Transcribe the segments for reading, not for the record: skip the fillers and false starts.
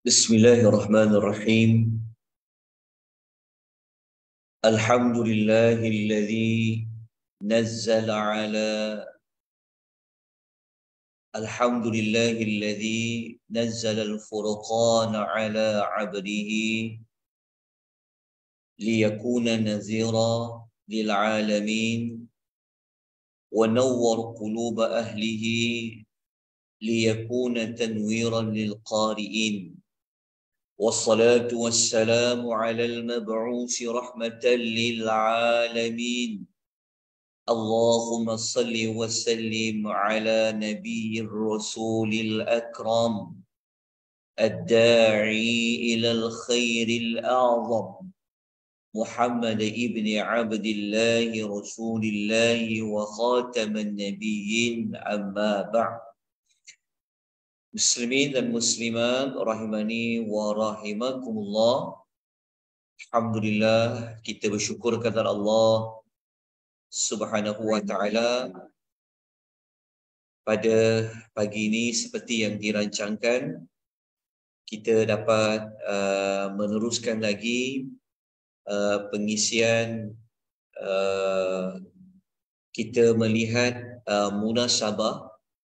Bismillahirrahmanirrahim. Alhamdulillahilladzi nazzala ala Alhamdulillahilladzi nazzala al-furqana ala 'abdihi liyakuna nazira lil 'alamin wa nawwara quluba ahlihi liyakuna tanwiran lil qari'in. والصلاة والسلام على المبعوث رحمة للعالمين اللهم صل وسلم على نبي الرسول الأكرم الداعي إلى الخير الأعظم محمد ابن عبد الله رسول الله وخاتم النبيين أما بعد. Muslimin dan muslimat rahimani wa rahimakumullah. Alhamdulillah, kita bersyukur kepada Allah Subhanahu wa taala pada pagi ini seperti yang dirancangkan kita dapat meneruskan lagi pengisian kita melihat munasabah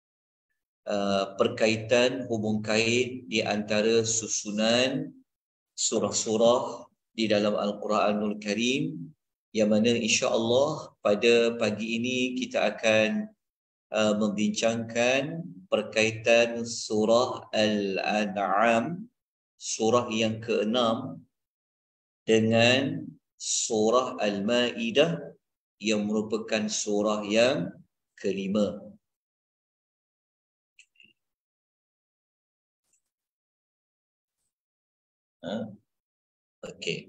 perkaitan hubung kait di antara susunan surah-surah di dalam Al-Quranul Karim, yang mana insya-Allah pada pagi ini kita akan membincangkan perkaitan surah Al-An'am, surah yang ke-6 dengan surah Al-Maidah yang merupakan surah yang ke-5. Okey.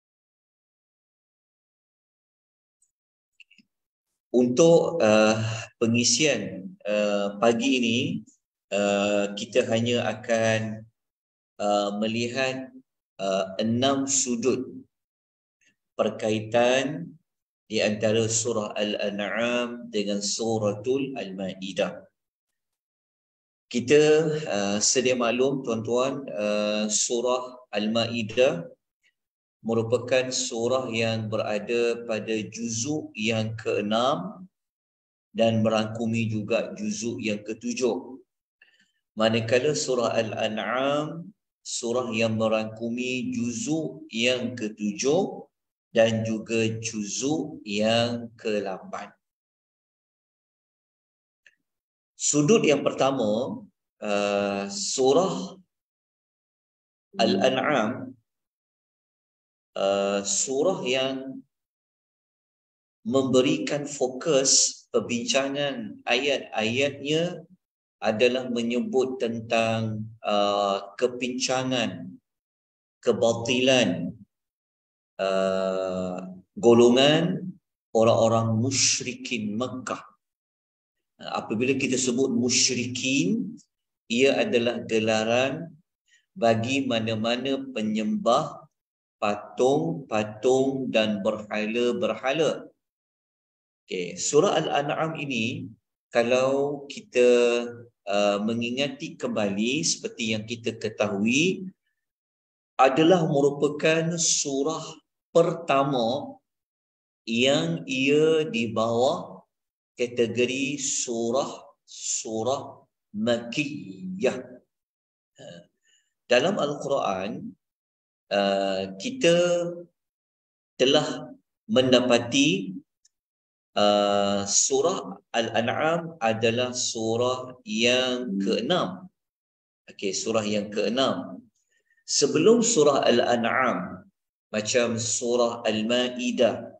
Untuk pengisian pagi ini, kita hanya akan melihat 6 sudut perkaitan di antara surah Al-An'am dengan suratul Al-Maidah. Kita sedia maklum tuan-tuan, surah Al-Maidah merupakan surah yang berada pada juzuk yang ke-6 dan merangkumi juga juzuk yang ke-7. Manakala surah Al-An'am surah yang merangkumi juzuk yang ke-7 dan juga juzuk yang ke-8. Sudut yang pertama, surah Al-An'am, surah yang memberikan fokus perbincangan ayat-ayatnya adalah menyebut tentang kepincangan, kebatilan golongan orang-orang musyrikin Makkah. Apabila kita sebut musyrikin, ia adalah gelaran bagi mana-mana penyembah patung-patung dan berhala-berhala. Okay. Surah Al-An'am ini, kalau kita mengingati kembali seperti yang kita ketahui, adalah merupakan surah pertama yang ia di bawah kategori surah Makkiyah. Dalam Al-Quran, kita telah mendapati surah Al-An'am adalah surah yang ke-6. Okey, surah yang ke-6. Sebelum surah Al-An'am, macam surah Al-Maidah,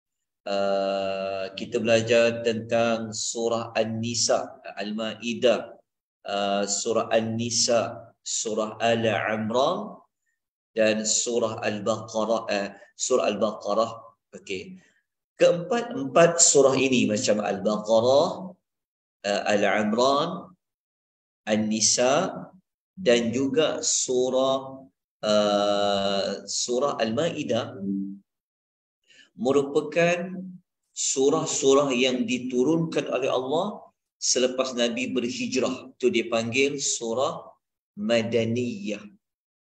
kita belajar tentang surah An-Nisa, Al-Maidah, surah An-Nisa, surah Al-Imran dan surah Al-Baqarah. Surah Al-Baqarah. Okey. Keempat surah ini macam Al-Baqarah, Al-Imran, An-Nisa dan juga surah Al-Maidah merupakan surah-surah yang diturunkan oleh Allah selepas Nabi berhijrah. Itu dipanggil surah Madaniyah.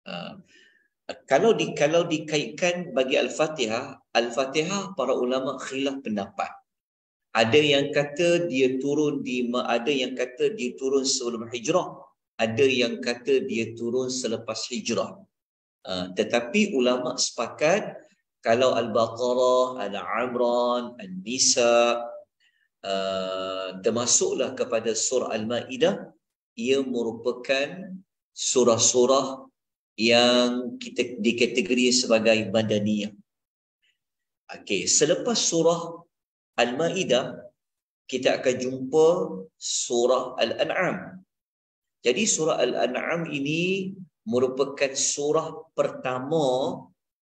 Kalau dikaitkan bagi Al-Fatihah, Al-Fatihah para ulama khilaf pendapat. Ada yang kata dia turun ada yang kata dia turun sebelum hijrah, ada yang kata dia turun selepas hijrah. Tetapi ulama sepakat kalau Al-Baqarah, Al-Imran, An-Nisa termasuklah kepada surah Al-Maidah, ia merupakan surah-surah yang kita dikategori sebagai madaniyah. Okey, selepas surah Al-Maidah kita akan jumpa surah Al-An'am. Jadi surah Al-An'am ini merupakan surah pertama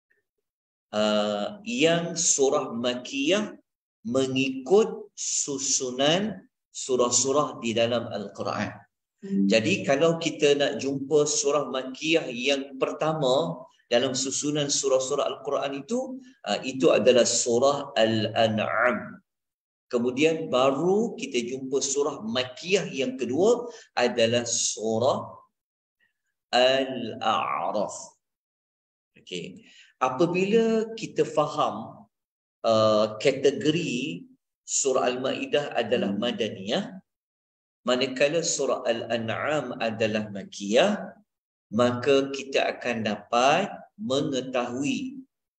yang surah Makkiyah mengikut susunan surah-surah di dalam Al-Quran. Jadi kalau kita nak jumpa surah Makkiyah yang pertama dalam susunan surah-surah Al-Quran itu adalah surah Al-An'am. Kemudian baru kita jumpa surah Makkiyah yang kedua adalah surah Al-A'raf. Okey. Apabila kita faham kategori surah Al-Maidah adalah madaniyah, manakala surah Al-An'am adalah Makkiyah, maka kita akan dapat mengetahui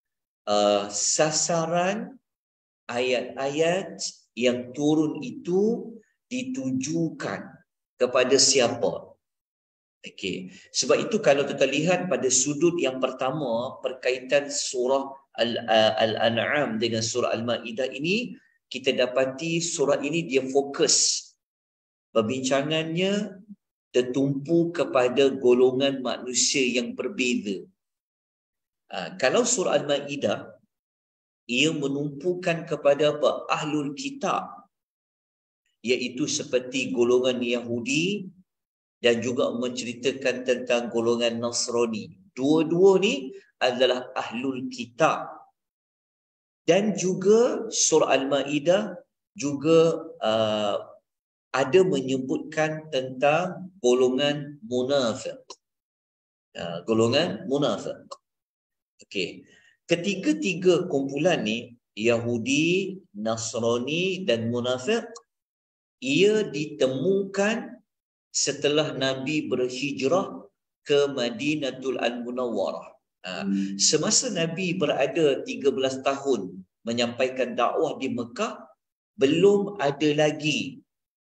sasaran ayat-ayat yang turun itu ditujukan kepada siapa. Okey. Sebab itu kalau kita lihat pada sudut yang pertama perkaitan surah Al-An'am dengan surah Al-Maidah ini, kita dapati surah ini dia fokus perbincangannya tertumpu kepada golongan manusia yang berbeza. Kalau surah Al-Maidah ia menumpukan kepada apa? Ahlul Kitab, iaitu seperti golongan Yahudi dan juga menceritakan tentang golongan Nasrani. Dua-dua ni adalah Ahlul Kitab. Dan juga surah Al-Maidah juga ada menyebutkan tentang golongan munafik. Golongan munafik. Okey. Ketiga-tiga kumpulan ni, Yahudi, Nasrani dan munafik, ia ditemukan setelah Nabi berhijrah ke Madinatul Al-Munawwarah. Semasa Nabi berada 13 tahun menyampaikan dakwah di Mekah, belum ada lagi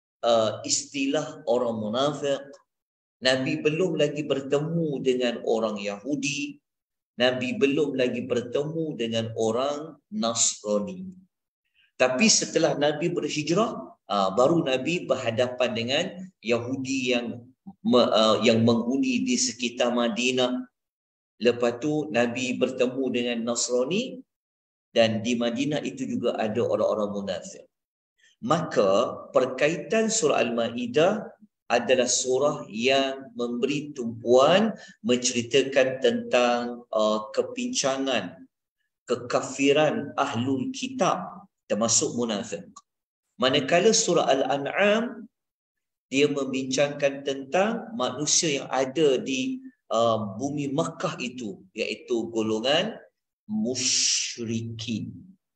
istilah orang munafik. Nabi belum lagi bertemu dengan orang Yahudi. Nabi belum lagi bertemu dengan orang Nasrani. Tapi setelah Nabi berhijrah, baru Nabi berhadapan dengan Yahudi yang menghuni di sekitar Madinah. Lepas tu Nabi bertemu dengan Nasrani, dan di Madinah itu juga ada orang-orang munafik. Maka perkaitan surah Al-Maidah adalah surah yang memberi tumpuan menceritakan tentang kepincangan, kekafiran Ahlul Kitab termasuk munafik. Manakala surah Al-An'am dia membincangkan tentang manusia yang ada di bumi Makkah itu, iaitu golongan musyrikin.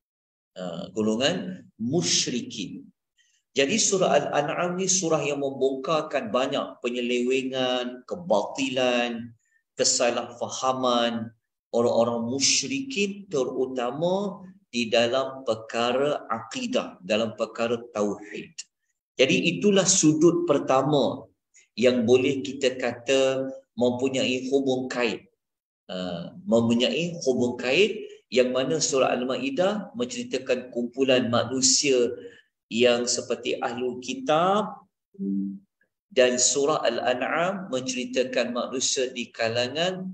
Golongan musyrikin. Jadi surah Al-An'am ni surah yang membongkarkan banyak penyelewengan, kebatilan, kesalahfahaman orang-orang musyrikin, terutama di dalam perkara akidah, dalam perkara tauhid. Jadi itulah sudut pertama yang boleh kita kata mempunyai hubung kait. Mempunyai hubung kait yang mana surah Al-Maidah menceritakan kumpulan manusia yang seperti Ahlul Kitab, dan surah Al-An'am menceritakan manusia di kalangan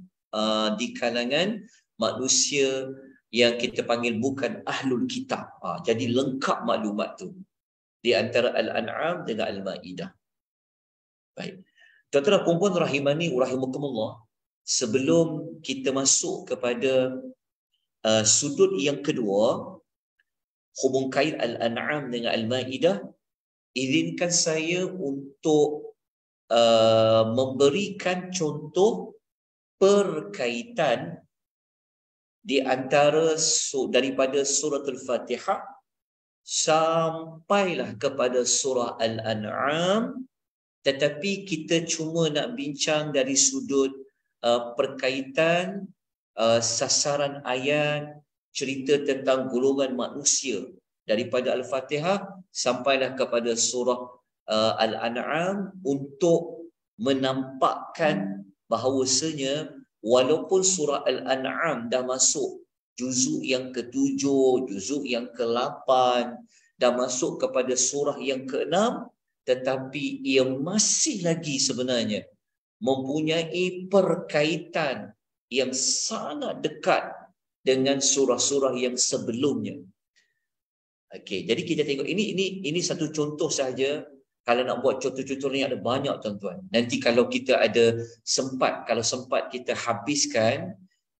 manusia yang kita panggil bukan Ahlul Kitab. Jadi lengkap maklumat tu di antara Al-An'am dengan Al-Maidah. Baik. Tuan-tuan dan puan rahimani rahimakumullah, sebelum kita masuk kepada sudut yang kedua, hubung kait Al-An'am dengan Al-Maidah, izinkan saya untuk memberikan contoh perkaitan di antara daripada surah Al-Fatihah sampailah kepada surah Al-An'am, tetapi kita cuma nak bincang dari sudut perkaitan sasaran ayat, cerita tentang golongan manusia daripada Al-Fatihah sampailah kepada surah Al-An'am, untuk menampakkan bahawasanya walaupun surah Al-An'am dah masuk juzuk yang ke-7, juzuk yang ke-8, dah masuk kepada surah yang ke-6, tetapi ia masih lagi sebenarnya mempunyai perkaitan yang sangat dekat dengan surah-surah yang sebelumnya. Okey, jadi kita tengok ini satu contoh sahaja. Kalau nak buat contoh-contoh ni ada banyak, tuan-tuan. Nanti kalau kita ada sempat, kita habiskan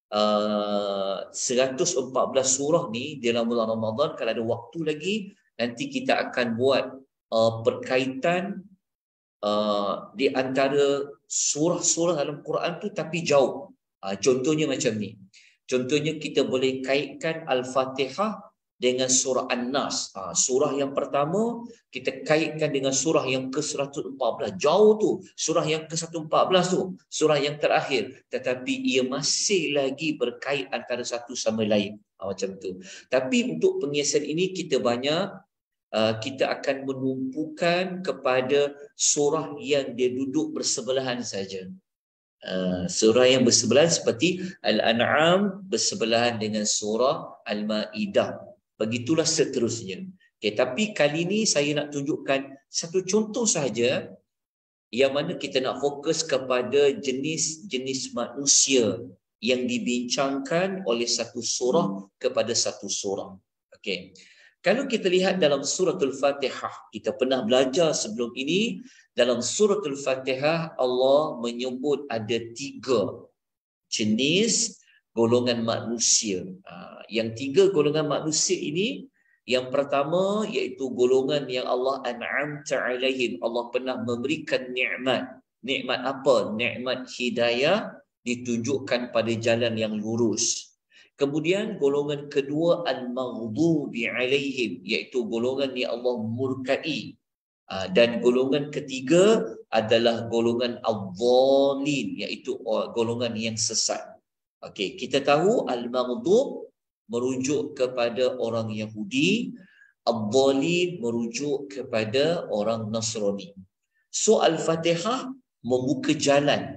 114 surah ni dalam bulan Ramadan, kalau ada waktu lagi, nanti kita akan buat perkaitan di antara surah-surah dalam Quran tu tapi jauh. Contohnya macam ni. Contohnya kita boleh kaitkan Al-Fatihah dengan surah An-Nas. Surah yang pertama kita kaitkan dengan surah yang ke-114. Jauh tu. Surah yang ke-114 tu. Surah yang terakhir. Tetapi ia masih lagi berkait antara satu sama lain. Macam tu. Tapi untuk pengisian ini kita banyak kita akan menumpukan kepada surah yang dia duduk bersebelahan saja. Surah yang bersebelahan seperti Al-An'am bersebelahan dengan surah Al-Ma'idah. Begitulah seterusnya. Okay, tapi kali ini saya nak tunjukkan satu contoh sahaja yang mana kita nak fokus kepada jenis-jenis manusia yang dibincangkan oleh satu surah kepada satu surah. Okey. Kalau kita lihat dalam suratul Fatihah, kita pernah belajar sebelum ini, dalam suratul Fatihah Allah menyebut ada 3 jenis golongan manusia. Yang 3 golongan manusia ini, yang pertama iaitu golongan yang Allah an'amta alaihim, Allah pernah memberikan nikmat. Nikmat apa? Nikmat hidayah, ditunjukkan pada jalan yang lurus. Kemudian golongan kedua al-maghdubi alaihim, iaitu golongan yang Allah murkai. Dan golongan ketiga adalah golongan al-dhalin, iaitu golongan yang sesat. Okey, kita tahu al-maghdub merujuk kepada orang Yahudi, al-dhalin merujuk kepada orang Nasrani. So Al-Fatihah membuka jalan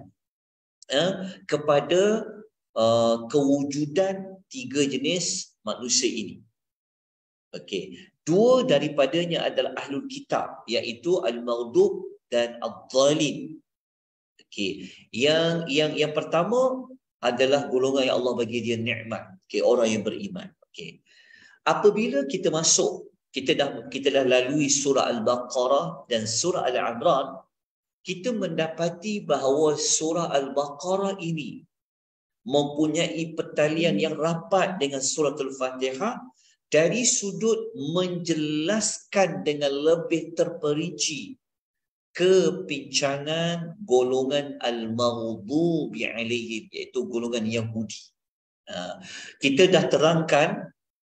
kepada kewujudan 3 jenis manusia ini. Okey, 2 daripadanya adalah ahlul kitab, iaitu al-maghdub dan al-dhalin. Okey, yang pertama adalah golongan yang Allah bagi dia nikmat. Okey, orang yang beriman. Okey. Apabila kita masuk, kita dah lalui surah Al-Baqarah dan surah Al-Imran, kita mendapati bahawa surah Al-Baqarah ini mempunyai pertalian yang rapat dengan surah Al-Fatihah dari sudut menjelaskan dengan lebih terperinci kepincangan golongan al-maghdubi alaihim, iaitu golongan Yahudi. Kita dah terangkan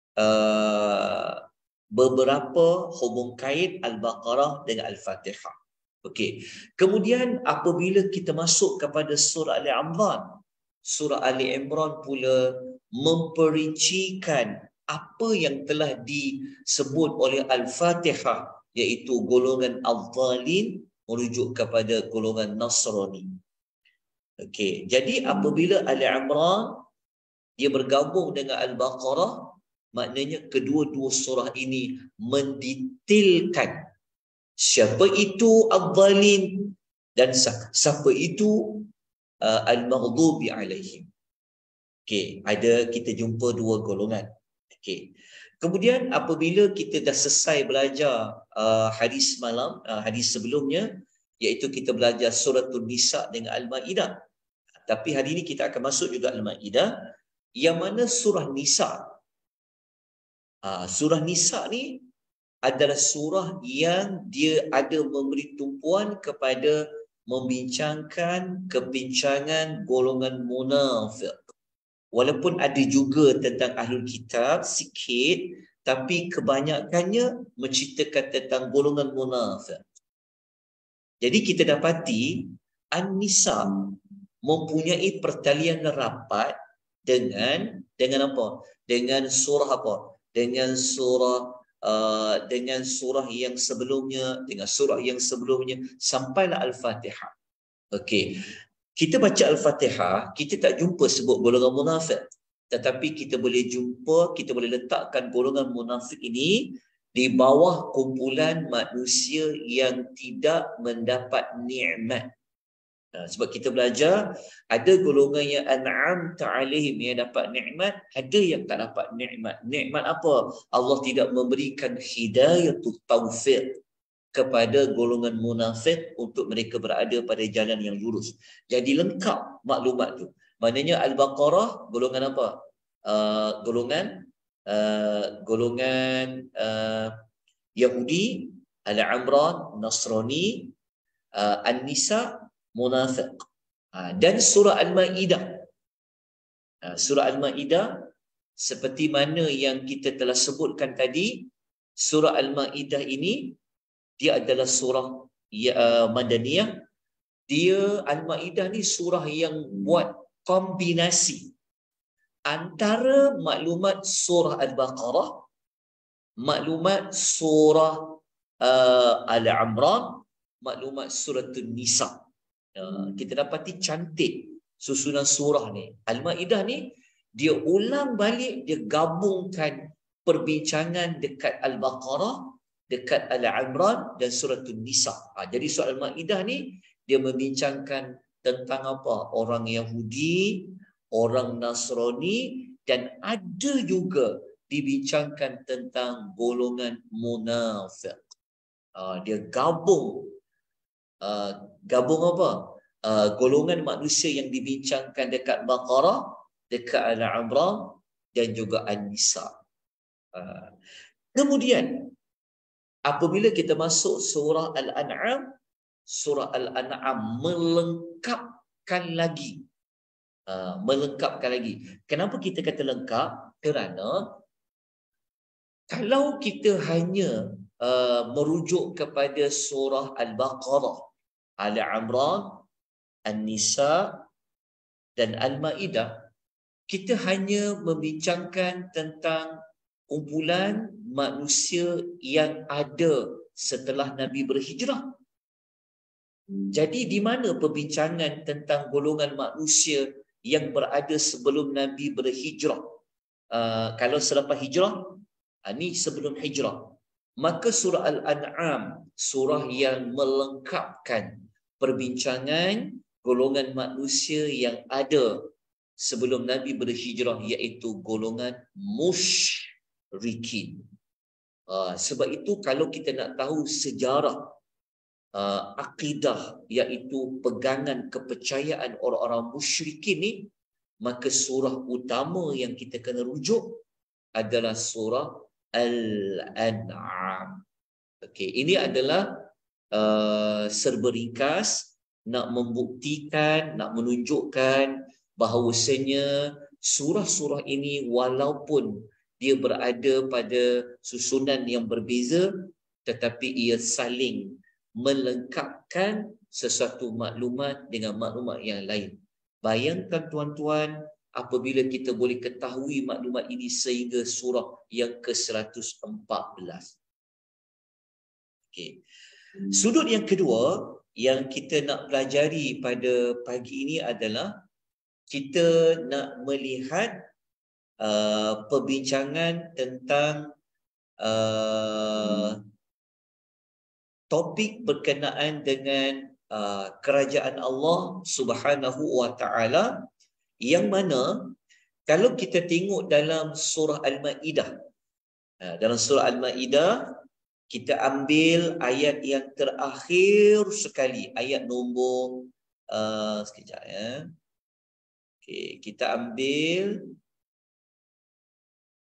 beberapa hubung kait Al-Baqarah dengan Al-Fatihah. Okey. Kemudian apabila kita masuk kepada surah Al-Imran, surah Al-Imran pula memperincikan apa yang telah disebut oleh Al-Fatihah, iaitu golongan al-dhalin merujuk kepada golongan Nasrani. Okey, jadi apabila Al-Imran dia bergabung dengan Al-Baqarah, maknanya kedua-dua surah ini mendetailkan siapa itu al-dhalin dan siapa itu al-maghdubi alaihim. Okey, kita jumpa 2 golongan. Okey. Kemudian apabila kita dah selesai belajar hadis malam, hadis sebelumnya, iaitu kita belajar suratul Nisa dengan Al-Ma'idah. Tapi hari ini kita akan masuk juga Al-Ma'idah, yang mana surah Nisa. Surah Nisa ni adalah surah yang dia ada memberi tumpuan kepada membincangkan kebincangan golongan munafik. Walaupun ada juga tentang ahlul kitab sikit, tapi kebanyakannya menceritakan tentang golongan munafik. Jadi kita dapati An-Nisa mempunyai pertalian rapat dengan apa? Dengan surah apa? Dengan surah yang sebelumnya, dengan surah yang sebelumnya sampailah Al-Fatihah. Okey. Kita baca Al-Fatihah, kita tak jumpa sebut golongan munafik. Tetapi kita boleh jumpa, kita boleh letakkan golongan munafik ini di bawah kumpulan manusia yang tidak mendapat nikmat. Sebab kita belajar, ada golongan yang an'amta alaihim yang dapat nikmat, ada yang tak dapat nikmat. Nikmat apa? Allah tidak memberikan hidayatul taufiq kepada golongan munafik untuk mereka berada pada jalan yang lurus. Jadi lengkap maklumat tu. Maknanya Al-Baqarah golongan apa? Golongan Yahudi, Al-Imran, Nasrani, An-Nisa, munafik. Dan surah Al-Ma'idah. Surah Al-Ma'idah seperti mana yang kita telah sebutkan tadi, surah Al-Ma'idah ini dia adalah surah Madaniyah. Dia Al-Ma'idah ni surah yang buat kombinasi antara maklumat surah Al-Baqarah, maklumat surah Al-Imran, maklumat surah An-Nisa. Kita dapati cantik susunan surah ni. Al-Ma'idah ni dia ulang balik, dia gabungkan perbincangan dekat Al-Baqarah, dekat Al-Imran dan surah An-Nisa. Jadi surah Al-Ma'idah ni dia membincangkan tentang apa? Orang Yahudi, orang Nasrani, dan ada juga dibincangkan tentang golongan munafik. Dia gabung apa? Golongan manusia yang dibincangkan dekat Baqarah, dekat Al-Imran dan juga An-Nisa. Kemudian apabila kita masuk surah Al-An'am, surah Al-An'am melengkapkan lagi. Kenapa kita kata lengkap? Kerana kalau kita hanya merujuk kepada surah Al-Baqarah, Al-Imran, An-Nisa dan Al-Ma'idah, kita hanya membincangkan tentang kumpulan manusia yang ada setelah Nabi berhijrah. Jadi di mana perbincangan tentang golongan manusia yang berada sebelum Nabi berhijrah? Kalau selepas hijrah, ini sebelum hijrah. Maka surah Al-An'am, surah yang melengkapkan perbincangan golongan manusia yang ada sebelum Nabi berhijrah, iaitu golongan musyrikin. Sebab itu kalau kita nak tahu sejarah akidah, iaitu pegangan kepercayaan orang-orang musyrikin ni, maka surah utama yang kita kena rujuk adalah surah Al-An'am. Okey, ini adalah serba ringkas nak membuktikan, nak menunjukkan bahawasanya surah-surah ini walaupun dia berada pada susunan yang berbeza, tetapi ia saling melengkapkan sesuatu maklumat dengan maklumat yang lain. Bayangkan tuan-tuan, apabila kita boleh ketahui maklumat ini sehingga surah yang ke-114. Okey. Sudut yang kedua yang kita nak pelajari pada pagi ini adalah kita nak melihat perbincangan tentang topik berkenaan dengan kerajaan Allah Subhanahu wa taala, yang mana kalau kita tengok dalam surah Al-Ma'idah, dalam surah Al-Ma'idah kita ambil ayat yang terakhir sekali, ayat nombor sekejap ya. Okey, kita ambil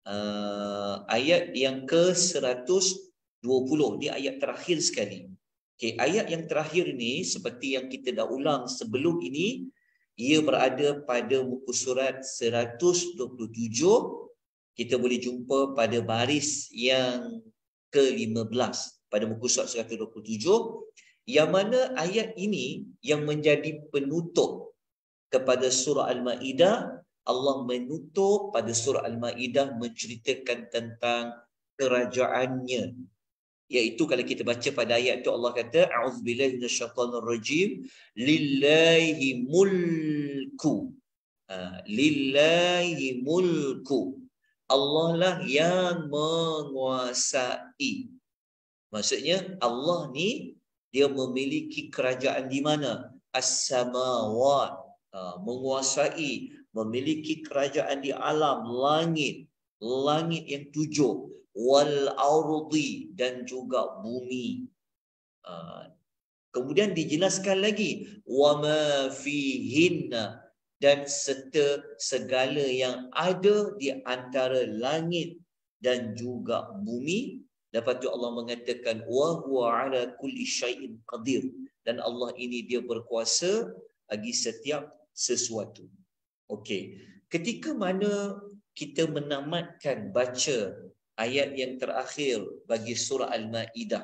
ayat yang ke-120, ni ayat terakhir sekali. Okey, ayat yang terakhir ini seperti yang kita dah ulang sebelum ini, ia berada pada muka surat 127. Kita boleh jumpa pada baris yang ke-15 pada muka surat 127, yang mana ayat ini yang menjadi penutup kepada surah Al-Ma'idah. Allah menutup pada surah Al-Ma'idah menceritakan tentang kerajaannya. Iaitu kalau kita baca pada ayat itu, Allah kata, a'udzubillahi minasyaitonir rajim, lillahi mulku. Lillahi mulku. Allah lah yang menguasai. Maksudnya Allah ni dia memiliki kerajaan di mana? As-samawat. Menguasai, memiliki kerajaan di alam langit. Langit yang 7. Wal ardi, dan juga bumi. Kemudian dijelaskan lagi, wama fihinna, dan serta segala yang ada di antara langit dan juga bumi. Lepas tu Allah mengatakan wa huwa ala kulli syai'in qadir, dan Allah ini dia berkuasa bagi setiap sesuatu. Okey, ketika mana kita menamatkan baca ayat yang terakhir bagi surah Al-Ma'idah,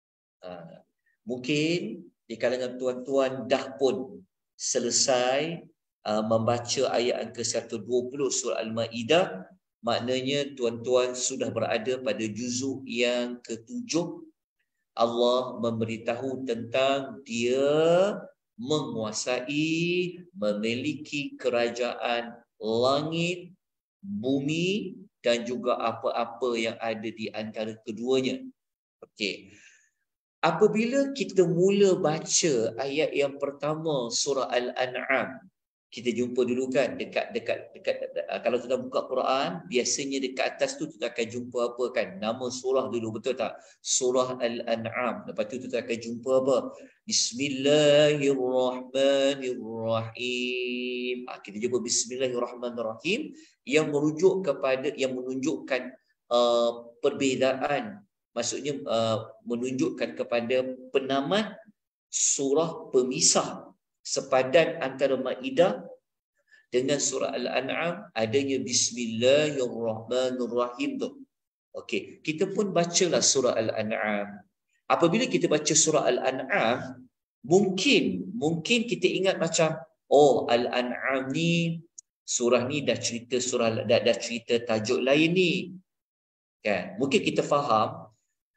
mungkin di kalangan tuan-tuan dah pun selesai membaca ayat yang ke-120 surah Al-Ma'idah, maknanya tuan-tuan sudah berada pada juzuk yang ke-7. Allah memberitahu tentang dia menguasai, memiliki kerajaan langit, bumi, dan juga apa-apa yang ada di antara keduanya. Okey. Apabila kita mula baca ayat yang pertama surah Al-An'am, kita jumpa dulu kan dekat kalau kita buka Quran, biasanya dekat atas tu kita akan jumpa apa kan? Nama surah dulu, betul tak? Surah Al-An'am. Lepas tu kita akan jumpa apa? Bismillahirrahmanirrahim. Kita jumpa Bismillahirrahmanirrahim yang merujuk kepada, yang menunjukkan perbezaan. Maksudnya menunjukkan kepada penamat surah pemisah sepadan antara Ma'idah dengan surah Al-An'am, adanya Bismillahirrahmanirrahim tu. Okey, kita pun bacalah surah Al-An'am. Apabila kita baca surah Al-An'am, mungkin kita ingat macam, oh, Al-An'am ni, surah ni dah cerita dah cerita tajuk lain ni. Kan? Mungkin kita faham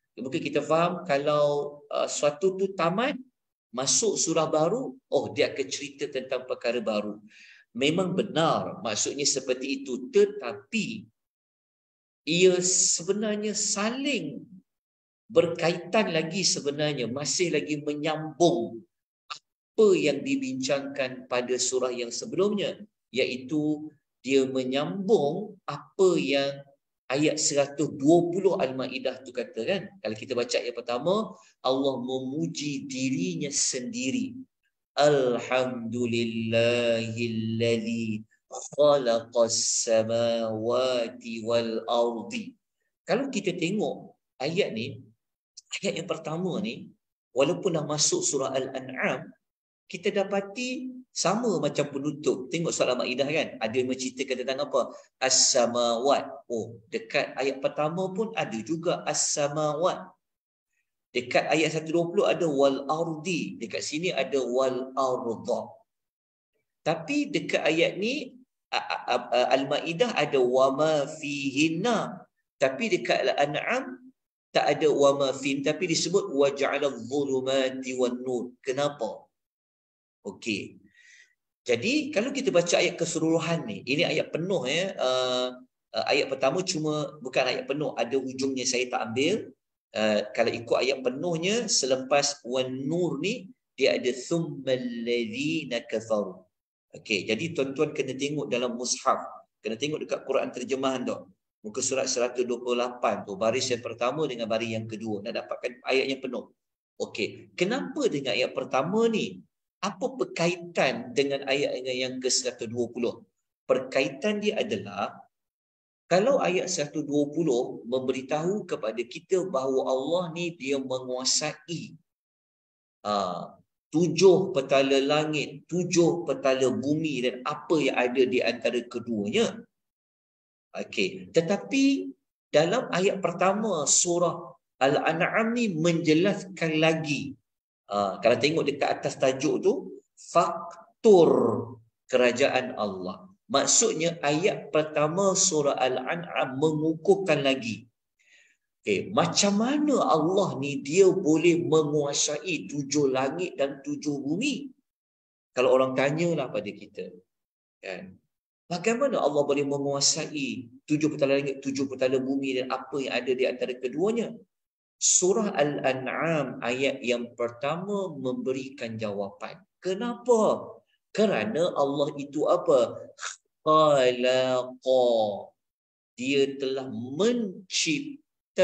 kalau suatu tu tamat, masuk surah baru, oh, dia akan cerita tentang perkara baru. Memang benar maksudnya seperti itu, tetapi ia sebenarnya saling berkaitan lagi, sebenarnya masih lagi menyambung apa yang dibincangkan pada surah yang sebelumnya, iaitu dia menyambung apa yang ayat 120 Al-Ma'idah tu kata kan. Kalau kita baca ayat pertama, Allah memuji dirinya sendiri. Alhamdulillahilladzi khalaqas samawati wal ardi. Kalau kita tengok ayat ni, ayat yang pertama ni, walaupun dah masuk surah Al-An'am, kita dapati sama macam penutup. Tengok surah Al-Ma'idah kan, ada yang menceritakan tentang apa? As-samawat. Oh, dekat ayat pertama pun ada juga as-samawat. Dekat ayat 120 ada wal ardi. Dekat sini ada wal arda. Tapi dekat ayat ni Al-Ma'idah ada wama fihinna. Tapi dekat Al-An'am tak ada wama fin, tapi disebut waja'alal dhulumati wan nur. Kenapa? Okey. Jadi kalau kita baca ayat keseluruhan ni, ini ayat penuh ya. Ayat pertama cuma bukan ayat penuh, ada hujungnya saya tak ambil. Kalau ikut ayat penuhnya, selepas wan nur ni dia ada thummal ladzina kafaru. Okey, jadi tuan-tuan kena tengok dalam mushaf, kena tengok dekat Quran terjemahan tu. Muka surat 128 tu, baris yang pertama dengan baris yang kedua, dah dapatkan ayat yang penuh. Okey, kenapa dengan ayat pertama ni? Apa perkaitan dengan ayat yang ke-120? Perkaitan dia adalah, kalau ayat 120 memberitahu kepada kita bahawa Allah ni dia menguasai, 7 petala langit, 7 petala bumi dan apa yang ada di antara keduanya. Okey, tetapi dalam ayat pertama surah Al-An'am ni menjelaskan lagi. Kalau tengok dekat atas tajuk tu, faktor kerajaan Allah. Maksudnya ayat pertama surah Al-An'am mengukuhkan lagi. Macam mana Allah ni dia boleh menguasai 7 langit dan 7 bumi? Kalau orang tanyalah pada kita, kan? Bagaimana Allah boleh menguasai 7 petala langit, 7 petala bumi dan apa yang ada di antara keduanya? Surah Al-An'am ayat yang pertama memberikan jawapan. Kenapa? Kerana Allah itu apa? Khalaqa. Dia telah menciptakan.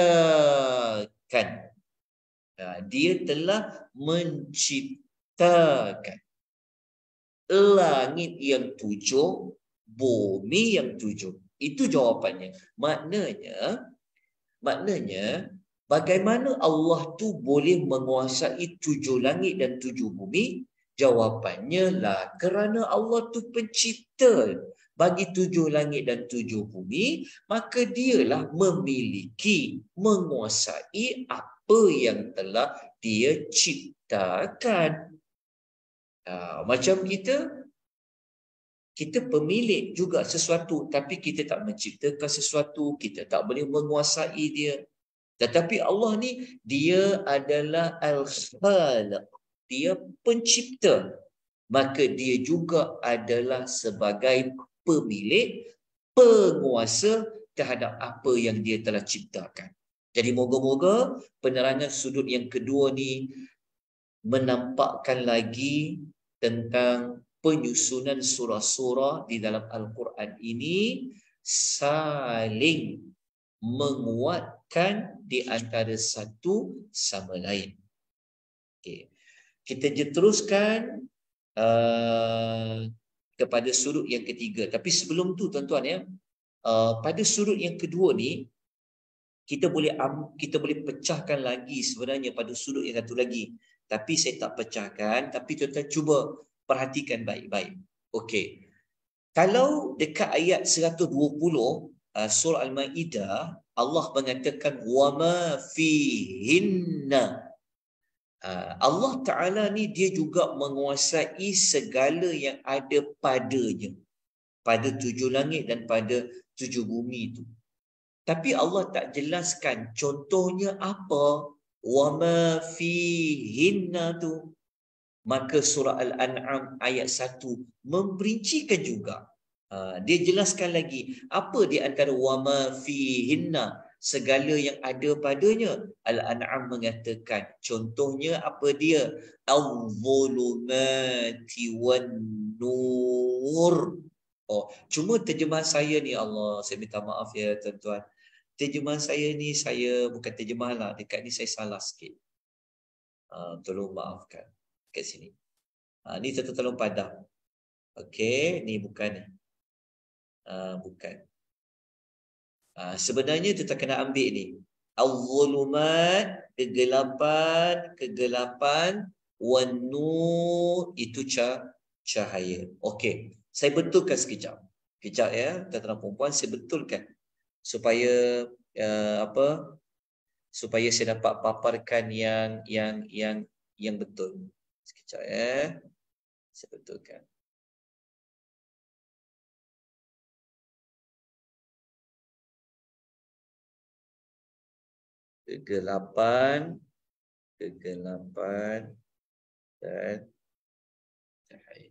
Dia telah menciptakan langit yang 7, bumi yang 7. Itu jawapannya. Maknanya bagaimana Allah tu boleh menguasai 7 langit dan 7 bumi? Jawapannya lah kerana Allah tu pencipta bagi 7 langit dan 7 bumi, maka dialah memiliki, menguasai apa yang telah dia ciptakan. Macam kita pemilik juga sesuatu, tapi kita tak menciptakan sesuatu, kita tak boleh menguasai dia. Tetapi Allah ni, dia adalah Al-Khaliq, dia pencipta. Maka dia juga adalah sebagai pemilik, penguasa terhadap apa yang dia telah ciptakan. Jadi moga-moga penerangan sudut yang kedua ni menampakkan lagi tentang penyusunan surah-surah di dalam Al-Quran ini saling menguatkan di antara satu sama lain. Okay. Kita teruskan kepada sudut yang ketiga. Tapi sebelum tu tuan-tuan ya, pada sudut yang kedua ni kita boleh pecahkan lagi sebenarnya pada sudut yang satu lagi. Tapi saya tak pecahkan, tapi tuan-tuan cuba perhatikan baik-baik. Okey. Kalau dekat ayat 120 surah Al-Maidah, Allah mengatakan wama fihinna. Allah Ta'ala ni dia juga menguasai segala yang ada padanya, pada 7 langit dan pada 7 bumi itu. Tapi Allah tak jelaskan contohnya apa wama fihinna tu. Maka surah Al-An'am ayat 1 memperincikan juga. Dia jelaskan lagi apa di antara wama fihinna, segala yang ada padanya. Al-An'am mengatakan contohnya apa dia? Al-zulumati wan-nur. Cuma terjemahan saya ni, Allah, saya minta maaf ya tuan-tuan. Terjemahan saya ni, saya bukan terjemahan lah, dekat ni saya salah sikit. Tolong maafkan kat sini. Ni tolong padam. Okey, ni bukan ni. Bukan. Sebenarnya kita kena ambil ni. Al-zulumat, kegelapan, wan-nur, itu cahaya. Okey, saya betulkan sekejap. Kejap ya, tuan-tuan perempuan, saya betulkan supaya supaya saya dapat paparkan yang betul. Sekejap ya. Saya betulkan. Kegelapan dan cahaya.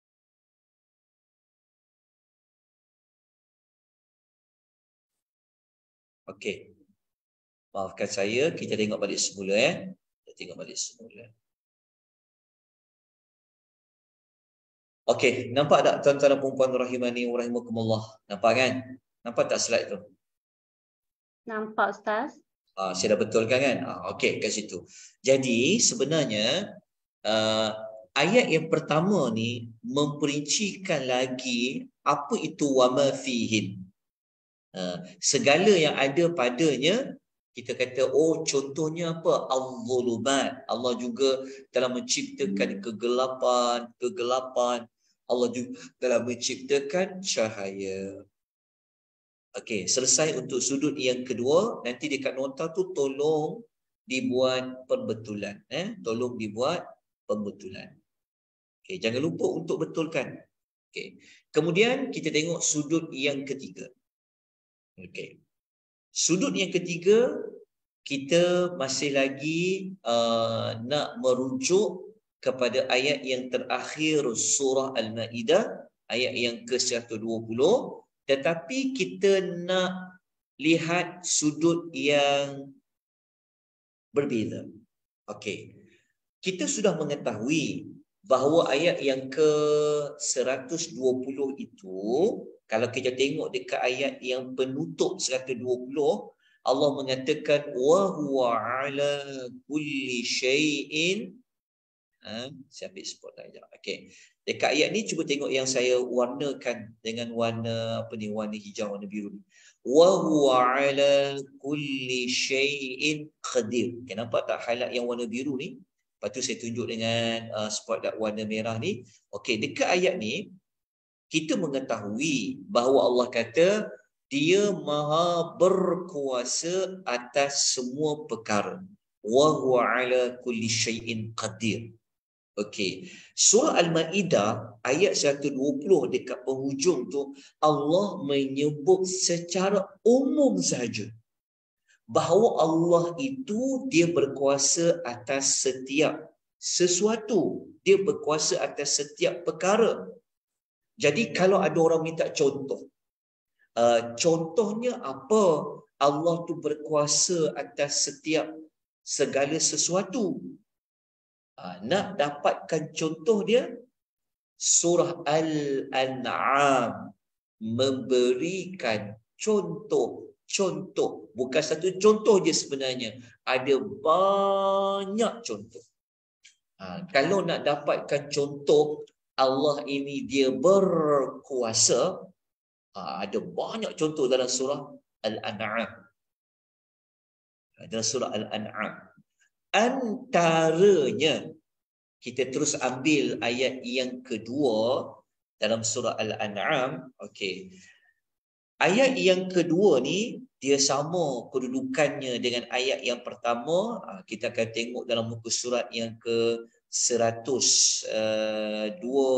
Okey. Maafkan saya, kita tengok balik semula ya. Kita tengok balik semula. Okey, nampak tak tuan-tuan dan puan-puan rahimani wa rahimakumullah? Nampak kan? Nampak tak slide tu? Nampak Ustaz. Saya dah betulkan kan? Okey, kat situ. Jadi sebenarnya ayat yang pertama ni memperincikan lagi apa itu wama fihin. Segala yang ada padanya Kita kata, oh contohnya apa? Al-Zulumat. Allah juga telah menciptakan kegelapan. Allah juga telah menciptakan cahaya. Okey, selesai untuk sudut yang kedua. Nanti dekat nota tu tolong dibuat perbetulan. Tolong dibuat perbetulan. Okey, jangan lupa untuk betulkan. Okey. Kemudian kita tengok sudut yang ketiga. Okey. Sudut yang ketiga, kita masih lagi nak merujuk kepada ayat yang terakhir surah Al-Ma'idah, ayat yang ke-120, tetapi kita nak lihat sudut yang berbeza. Okey. Kita sudah mengetahui bahawa ayat yang ke-120 itu, kalau kita tengok dekat ayat yang penutup 120, Allah mengatakan wa huwa ala kulli syai'in. Saya ambil spotlight sekejap. Okey. Dekat ayat ni cuba tengok yang saya warnakan dengan warna warna hijau, warna biru ni. Wa huwa ala kulli syai'in qadir. Okay, nampak tak highlight yang warna biru ni? Lepas tu saya tunjuk dengan spotlight warna merah ni. Okey, dekat ayat ni kita mengetahui bahawa Allah kata Dia Maha berkuasa atas semua perkara. Wa huwa ala kulli syai'in qadir. Okey. Surah Al-Ma'idah ayat 120 dekat penghujung tu Allah menyebut secara umum saja bahawa Allah itu Dia berkuasa atas setiap sesuatu. Dia berkuasa atas setiap perkara. Jadi kalau ada orang minta contoh, contohnya apa Allah tu berkuasa atas setiap segala sesuatu? Nak dapatkan contoh dia, surah Al-An'am memberikan contoh, bukan satu contoh je sebenarnya, ada banyak contoh. Kalau nak dapatkan contoh Allah ini Dia berkuasa, ada banyak contoh dalam surah Al-An'am. Dalam surah Al-An'am. Antaranya, kita terus ambil ayat yang kedua dalam surah Al-An'am. Okey. Ayat yang kedua ni dia sama kedudukannya dengan ayat yang pertama. Kita akan tengok dalam muka surat yang ke 128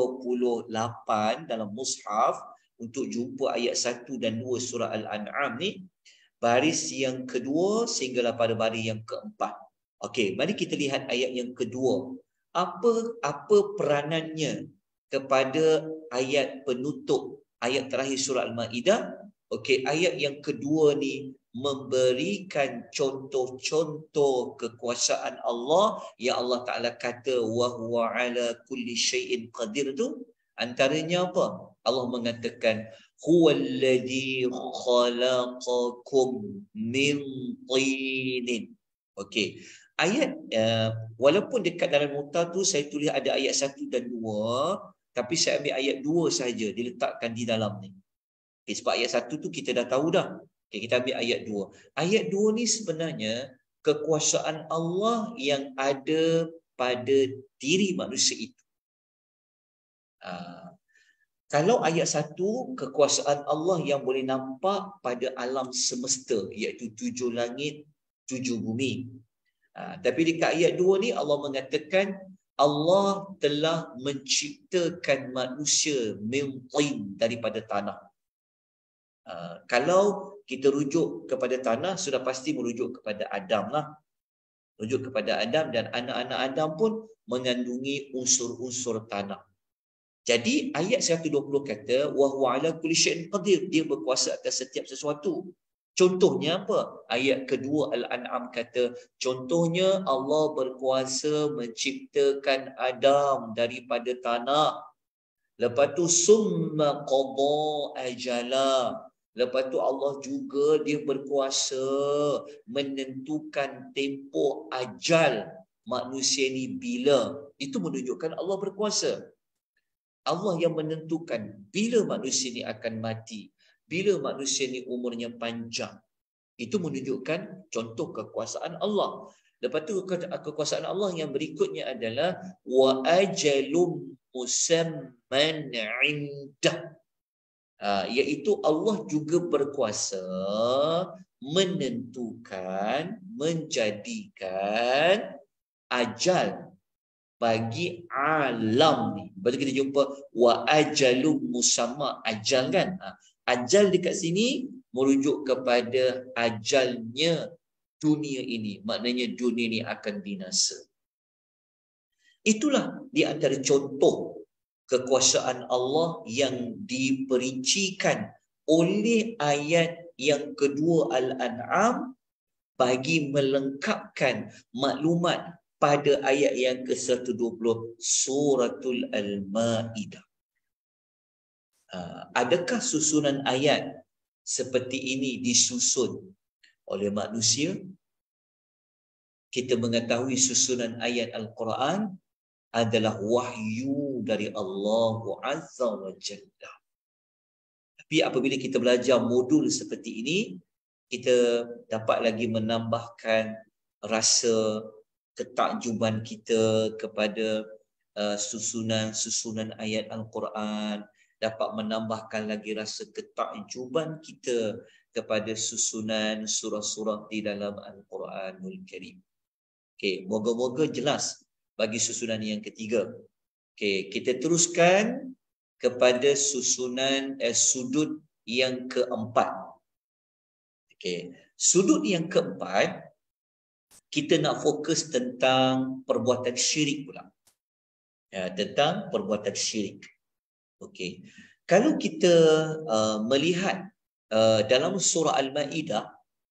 dalam mushaf untuk jumpa ayat 1 dan 2 surah Al-An'am ni, baris yang kedua sehinggalah pada baris yang keempat. Okey, mari kita lihat ayat yang kedua. Apa peranannya kepada ayat penutup, ayat terakhir surah Al-Ma'idah? Okey, ayat yang kedua ni memberikan contoh-contoh kekuasaan Allah yang Allah Ta'ala kata wa huwa ala kulli syai'in qadir tu. Antaranya apa? Allah mengatakan huwallazi khalaqakum min tinin. Okey. Ayat walaupun dekat dalam nota tu saya tulis ada ayat 1 dan 2, tapi saya ambil ayat 2 saja diletakkan di dalam ni. Okay, sebab ayat 1 tu kita dah tahu dah. Okay, kita ambil ayat 2. Ayat 2 ni sebenarnya kekuasaan Allah yang ada pada diri manusia itu. Kalau ayat 1, kekuasaan Allah yang boleh nampak pada alam semesta, iaitu 7 langit, 7 bumi. Tapi dekat ayat 2 ni Allah mengatakan Allah telah menciptakan manusia min tin, daripada tanah. Kalau kita rujuk kepada tanah, sudah pasti merujuk kepada Adam lah. Rujuk kepada Adam, dan anak-anak Adam pun mengandungi unsur-unsur tanah. Jadi ayat 120 kata wa huwa ala kulli syai'in qadir, Dia berkuasa atas setiap sesuatu. Contohnya apa? Ayat kedua Al-An'am kata contohnya Allah berkuasa menciptakan Adam daripada tanah. Lepas tu summa qada ajala. Lepas tu Allah juga Dia berkuasa menentukan tempoh ajal manusia ni bila. Itu menunjukkan Allah berkuasa. Allah yang menentukan bila manusia ni akan mati, bila manusia ni umurnya panjang. Itu menunjukkan contoh kekuasaan Allah. Lepas tu kekuasaan Allah yang berikutnya adalah wa ajalum musamman 'indah. Iaitu Allah juga berkuasa menentukan, menjadikan ajal bagi alam ni. Lepas tu kita jumpa wa ajalum musamma, ajal kan. Ajal dekat sini merujuk kepada ajalnya dunia ini. Maknanya dunia ini akan binasa. Itulah di antara contoh kekuasaan Allah yang diperincikan oleh ayat yang kedua Al-An'am bagi melengkapkan maklumat pada ayat yang ke-120 Suratul Al-Ma'idah. Adakah susunan ayat seperti ini disusun oleh manusia? Kita mengetahui susunan ayat Al-Quran adalah wahyu dari Allah Azza wa Jalla. Tapi apabila kita belajar modul seperti ini, kita dapat lagi menambahkan rasa ketakjuban kita kepada susunan ayat Al-Quran, dapat menambahkan lagi rasa ketakjuban kita kepada susunan surah-surah di dalam Al-Quranul Karim. Okey, moga-moga jelas bagi susunan yang ketiga. Okey, kita teruskan kepada susunan sudut yang keempat. Okey, sudut yang keempat kita nak fokus tentang perbuatan syirik pula. Tentang perbuatan syirik. Okey. Kalau kita melihat dalam surah Al-Ma'idah,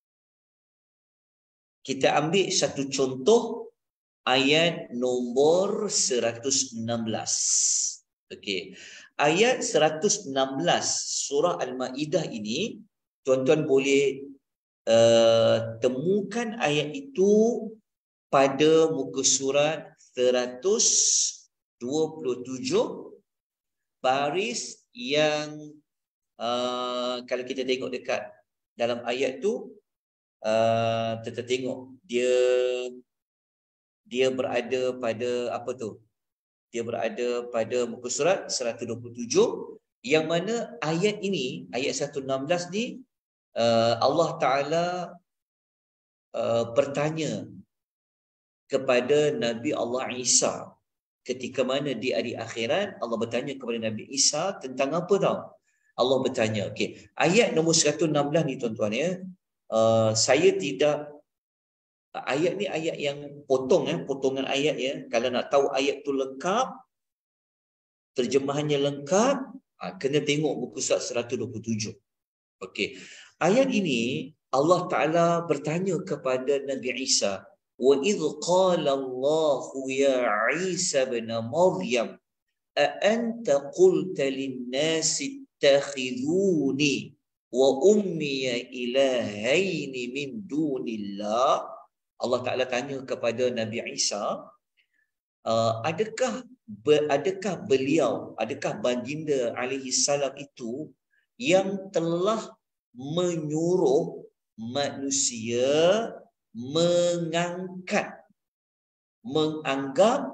kita ambil satu contoh ayat nombor 116. Okey. Ayat 116 surah Al-Ma'idah ini, tuan-tuan boleh temukan ayat itu pada muka surat 127 baris yang kalau kita tengok dekat dalam ayat tu, kita tengok dia berada pada apa tu? Dia berada pada muka surat 127 yang mana ayat ini, ayat 116 ni Allah Ta'ala bertanya kepada Nabi Allah Isa. Ketika mana di hari akhirat Allah bertanya kepada Nabi Isa tentang apa tau? Allah bertanya. Okey, ayat nombor 116 ni tuan-tuan ya. Saya tidak, ayat ni ayat yang potongan ayat ya. Kalau nak tahu ayat tu lengkap, terjemahannya lengkap, kena tengok buku surat 127. Okey. Ayat ini Allah Ta'ala bertanya kepada Nabi Isa, wa idh qala Allahu ya Isa ibn Maryam a anta qulta lin-nasi ittakhiduni wa ummi ilahaini min dunillah. Allah Ta'ala tanya kepada Nabi Isa, adakah beliau, adakah baginda alaihi salam itu yang telah menyuruh manusia menganggap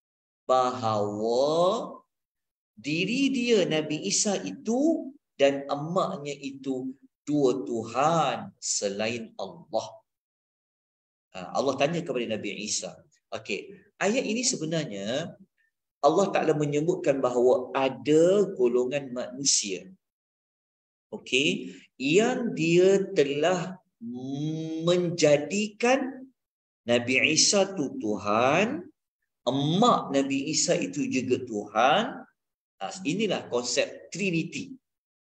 bahawa diri dia Nabi Isa itu dan emaknya itu dua Tuhan selain Allah. Allah tanya kepada Nabi Isa. Okey, ayat ini sebenarnya Allah Ta'ala menyebutkan bahawa ada golongan manusia, okey, yang dia telah menjadikan Nabi Isa itu Tuhan, emak Nabi Isa itu juga Tuhan. Inilah konsep Trinity.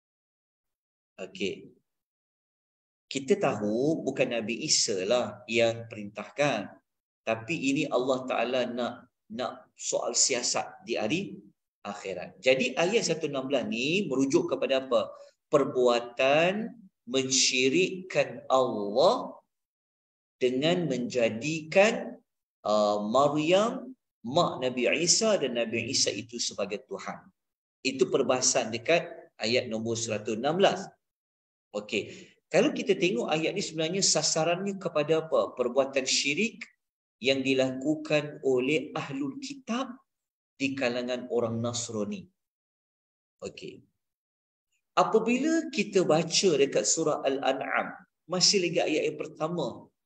Okey. Kita tahu bukan Nabi Isa lah yang perintahkan, tapi ini Allah Ta'ala nak soal siasat di hari akhirat. Jadi ayat 116 ni merujuk kepada apa? Perbuatan mensyirikkan Allah dengan menjadikan Maryam, mak Nabi Isa, dan Nabi Isa itu sebagai Tuhan. Itu perbahasan dekat ayat nombor 116. Okey. Kalau kita tengok ayat ni sebenarnya sasarannya kepada apa? Perbuatan syirik yang dilakukan oleh ahlul kitab di kalangan orang Nasrani. Okey. Apabila kita baca dekat surah Al-An'am, masih lagi ayat yang pertama,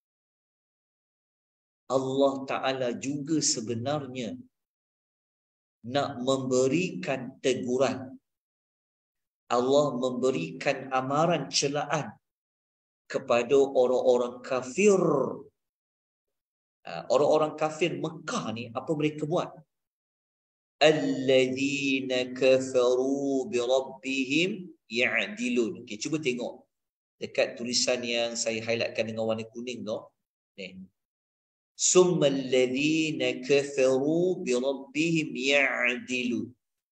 Allah Ta'ala juga sebenarnya nak memberikan teguran. Allah memberikan amaran celaan kepada orang-orang kafir. Orang-orang kafir Mekah ni, apa mereka buat? Alladzina kafaru bi rabbihim ya'dilun. Okey, cuba tengok dekat tulisan yang saya highlightkan dengan warna kuning tu. Ni. Summa alladzina kafaru bi rabbihim ya'dilun.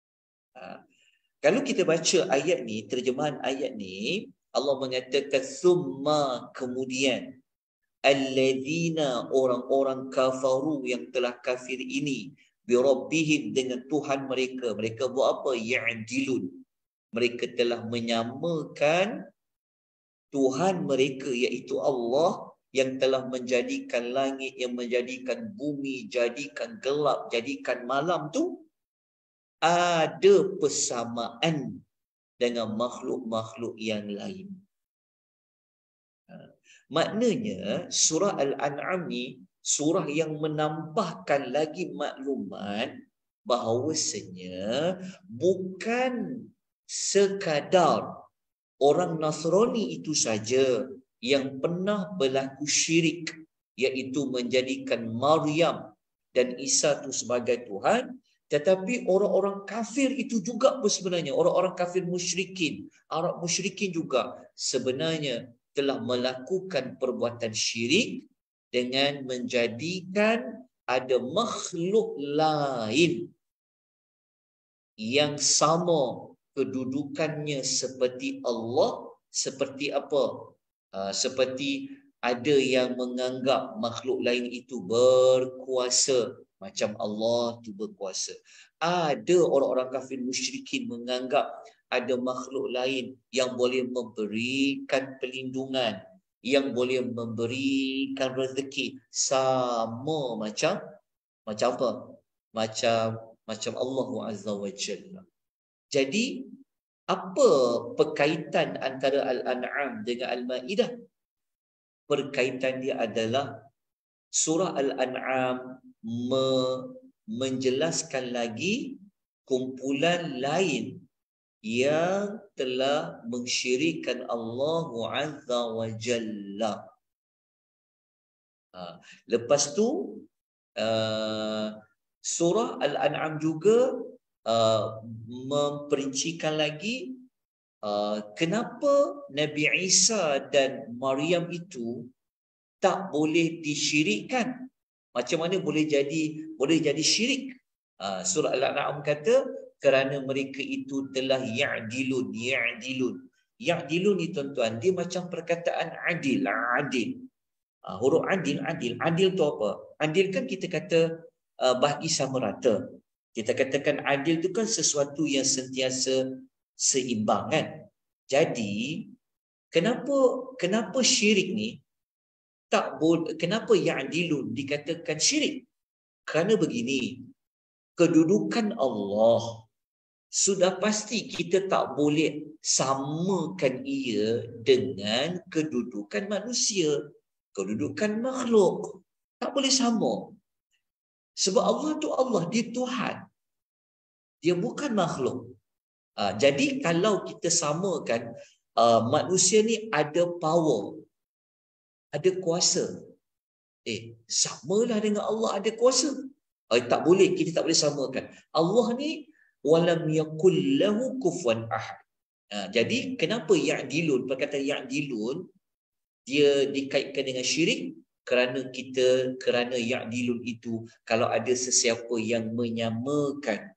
Kalau kita baca ayat ni, terjemahan ayat ni, Allah mengatakan summa, kemudian, alladzina, orang-orang kafaru yang telah kafir ini, bi rabbihim, dengan Tuhan mereka. Mereka buat apa? Ya'dilun. Mereka telah menyamakan Tuhan mereka, iaitu Allah, yang telah menjadikan langit, yang menjadikan bumi, jadikan gelap, jadikan malam tu, ada persamaan dengan makhluk-makhluk yang lain. Maknanya surah Al-An'am ni surah yang menambahkan lagi maklumat bahawasanya bukan sekadar orang Nasrani itu saja yang pernah berlaku syirik, iaitu menjadikan Maryam dan Isa itu sebagai Tuhan, tetapi orang-orang kafir itu juga sebenarnya, orang-orang kafir musyrikin, Arab musyrikin juga sebenarnya telah melakukan perbuatan syirik dengan menjadikan ada makhluk lain yang sama kedudukannya seperti Allah. Seperti apa? Seperti ada yang menganggap makhluk lain itu berkuasa macam Allah tu berkuasa. Ada orang-orang kafir musyrikin menganggap ada makhluk lain yang boleh memberikan perlindungan, yang boleh memberikan rezeki sama macam apa? Macam Allah Azza wa Jalla. Jadi apa perkaitan antara Al-An'am dengan Al-Maidah? Perkaitan dia adalah surah Al-An'am menjelaskan lagi kumpulan lain yang telah mensyirikkan Allah Azza wa Jalla. Lepas tu surah Al-An'am juga memperincikan lagi kenapa Nabi Isa dan Maryam itu tak boleh disyirikkan. Macam mana boleh jadi syirik? Surah Al-An'am kata kerana mereka itu telah ya'dilun. Ya'dilun ni tuan-tuan, dia macam perkataan adil. Huruf adil. Adil tu apa? Adil kan kita kata bahagi sama rata. Kita katakan adil tu kan sesuatu yang sentiasa seimbang kan. Jadi kenapa syirik ni tak boleh, kenapa ya'dilun dikatakan syirik? Kerana begini, kedudukan Allah sudah pasti kita tak boleh samakan ia dengan kedudukan manusia, kedudukan makhluk. Tak boleh sama. Sebab Allah tu Allah, dia Tuhan. Dia bukan makhluk. Jadi kalau kita samakan, manusia ni ada power, ada kuasa. Samalah dengan Allah ada kuasa. Tak boleh, kita tak boleh samakan. Allah ni walam yakul lahu kufuwan ahad. Jadi kenapa ya'dilun? Perkataan ya'dilun dia dikaitkan dengan syirik kerana ya'dilun itu kalau ada sesiapa yang menyamakan,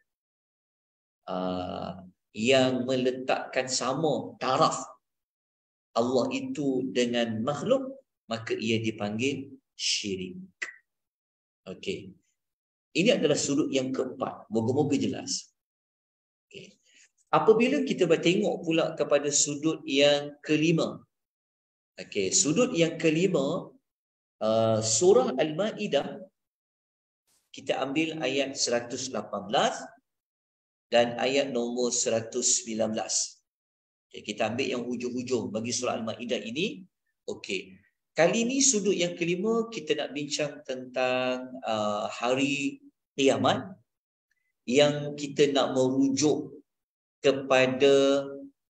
yang meletakkan sama taraf Allah itu dengan makhluk, maka ia dipanggil syirik. Okey. Ini adalah sudut yang keempat. Moga-moga jelas. Okay. Apabila kita bertengok pula kepada sudut yang kelima, Okey, sudut yang kelima, surah Al-Ma'idah, kita ambil ayat 118 dan ayat nombor 119. Okay, kita ambil yang hujung-hujung bagi surah Al-Ma'idah ini. Okey. Kali ini sudut yang kelima kita nak bincang tentang hari kiamat, yang kita nak merujuk kepada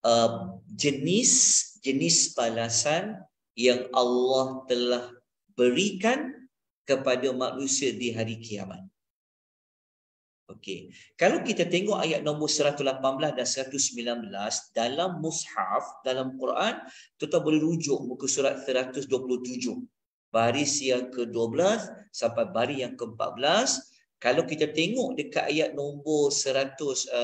jenis balasan yang Allah telah berikan kepada manusia di hari kiamat. Okey. Kalau kita tengok ayat nombor 118 dan 119 dalam mushaf, dalam Quran, kita boleh rujuk muka surat 127. Baris yang ke-12 sampai baris yang ke-14. Kalau kita tengok dekat ayat nombor 100,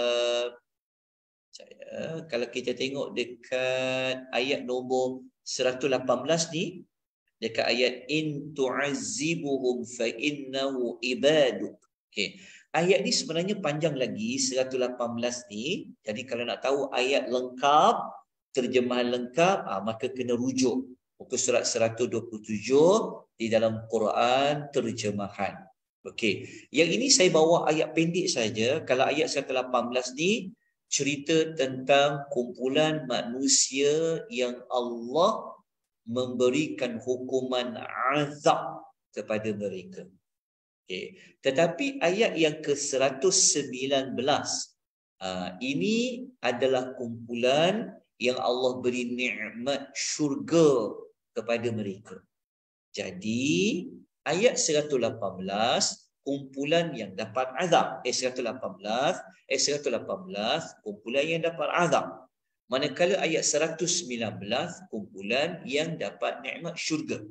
kalau kita tengok dekat ayat nombor 118 ni, dekat ayat in tu'azzibuhum fa innahu ibaduk. Okey. Ayat ni sebenarnya panjang lagi, 118 ni. Jadi kalau nak tahu ayat lengkap, terjemahan lengkap, maka kena rujuk muka surat 127 di dalam Quran terjemahan. Okey. Yang ini saya bawa ayat pendek saja. Kalau ayat 118 ni cerita tentang kumpulan manusia yang Allah memberikan hukuman azab kepada mereka. Okay. Tetapi ayat yang ke-119 ini adalah kumpulan yang Allah beri nikmat syurga kepada mereka. Jadi ayat 118 kumpulan yang dapat azab. 118 kumpulan yang dapat azab. Manakala ayat 119 kumpulan yang dapat nikmat syurga.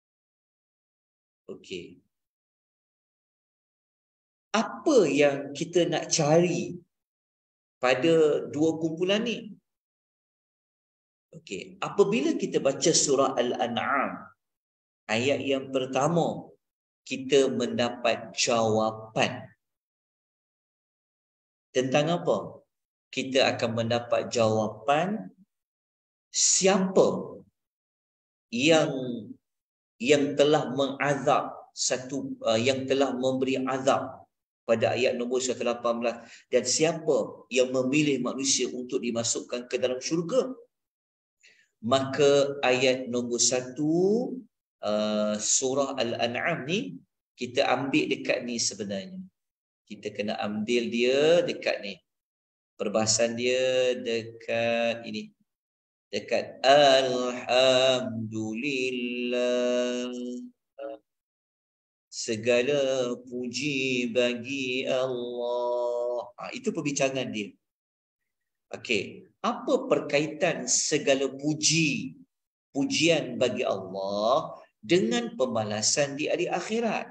Okey. Apa yang kita nak cari pada dua kumpulan ni? Okey, apabila kita baca surah Al-An'am, ayat yang pertama, kita mendapat jawapan. Tentang apa? Kita akan mendapat jawapan siapa yang telah mengazab yang telah memberi azab pada ayat nombor 118, dan siapa yang memilih manusia untuk dimasukkan ke dalam syurga. Maka ayat nombor 1 surah Al-An'am ni kita ambil dekat ni sebenarnya. Kita kena ambil dia dekat ni. Perbahasan dia dekat ini. Dekat Alhamdulillah, segala puji bagi Allah. Itu perbincangan dia. Okey, apa perkaitan segala pujian bagi Allah dengan pembalasan di hari akhirat?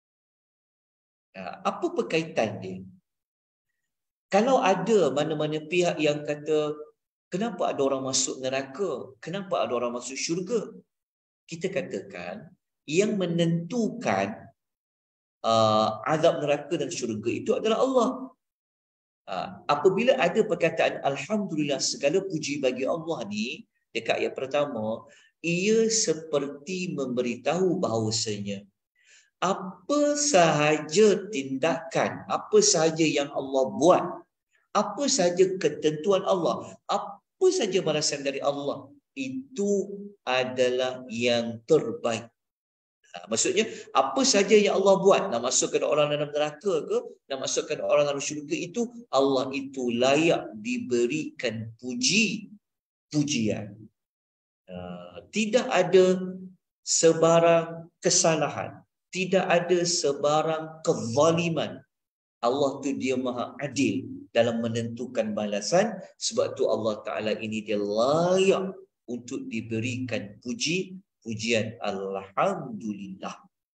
Apa perkaitan dia? Kalau ada mana-mana pihak yang kata, kenapa ada orang masuk neraka? Kenapa ada orang masuk syurga? Kita katakan, yang menentukan azab neraka dan syurga itu adalah Allah. Apabila ada perkataan Alhamdulillah, segala puji bagi Allah ni, dekat ayat pertama, ia seperti memberitahu bahawasanya apa sahaja tindakan, apa sahaja yang Allah buat, apa sahaja ketentuan Allah, apa sahaja balasan dari Allah, itu adalah yang terbaik. Maksudnya, apa saja yang Allah buat, nak masukkan orang dalam neraka ke, nak masukkan orang dalam syurga, itu Allah itu layak diberikan pujian. Tidak ada sebarang kesalahan, tidak ada sebarang kezaliman. Allah tu dia maha adil dalam menentukan balasan. Sebab tu Allah Ta'ala ini dia layak untuk diberikan pujian. Alhamdulillah.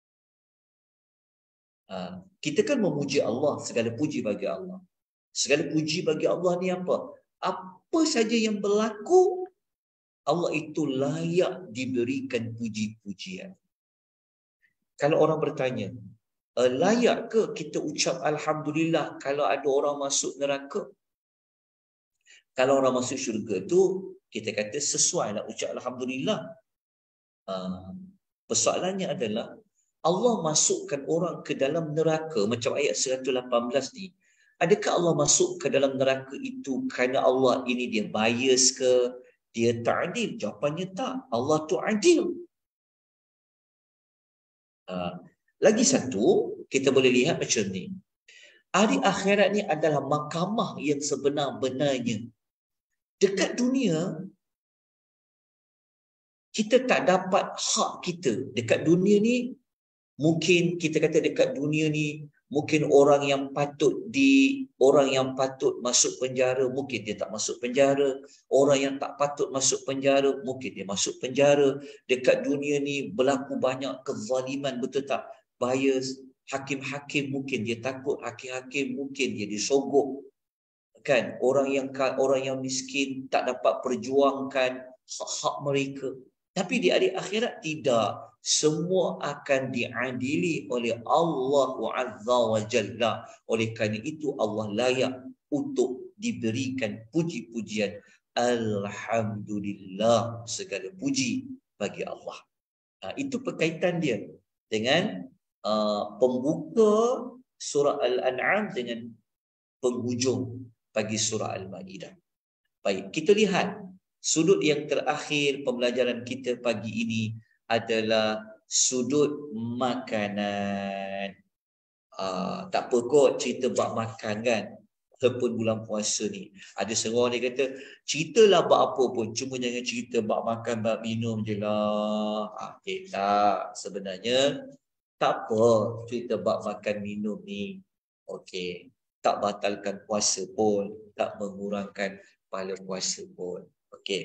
Kita kan memuji Allah, segala puji bagi Allah. Segala puji bagi Allah ni apa? Apa saja yang berlaku, Allah itu layak diberikan puji-pujian. Kalau orang bertanya, layak ke kita ucap Alhamdulillah kalau ada orang masuk neraka? Kalau orang masuk syurga tu, kita kata sesuai nak ucap Alhamdulillah. Persoalannya adalah Allah masukkan orang ke dalam neraka macam ayat 118 ni. Adakah Allah masuk ke dalam neraka itu kerana Allah ini dia bias ke, dia tak adil? Jawapannya tak. Allah tu adil. Lagi satu, kita boleh lihat macam ni. Hari akhirat ni adalah mahkamah yang sebenar-benarnya. Dekat dunia, kita tak dapat hak kita. Dekat dunia ni, mungkin kita kata dekat dunia ni, mungkin orang yang patut masuk penjara, mungkin dia tak masuk penjara. Orang yang tak patut masuk penjara, mungkin dia masuk penjara. Dekat dunia ni berlaku banyak kezaliman, betul tak? Bias, hakim-hakim mungkin dia takut, hakim-hakim mungkin dia disogok. Kan? Orang yang miskin tak dapat perjuangkan hak-hak mereka. Tapi di hari akhirat tidak. Semua akan diadili oleh Allah Azza wa Jalla. Oleh kerana itu Allah layak untuk diberikan puji-pujian. Alhamdulillah, segala puji bagi Allah. Itu perkaitan dia dengan pembuka surah Al-An'am dengan penghujung bagi surah Al-Ma'idah. Baik, kita lihat sudut yang terakhir pembelajaran kita pagi ini adalah sudut makanan. Tak apa kot cerita bab makan kan. Walaupun bulan puasa ni. Ada seorang dia kata, ceritalah bab apa pun. Cuma jangan cerita bab makan, bab minum je lah. Okay, tak. Sebenarnya, tak apa cerita bab makan minum ni. Okey. Tak batalkan puasa pun. Tak mengurangkan pahala puasa pun. Okey.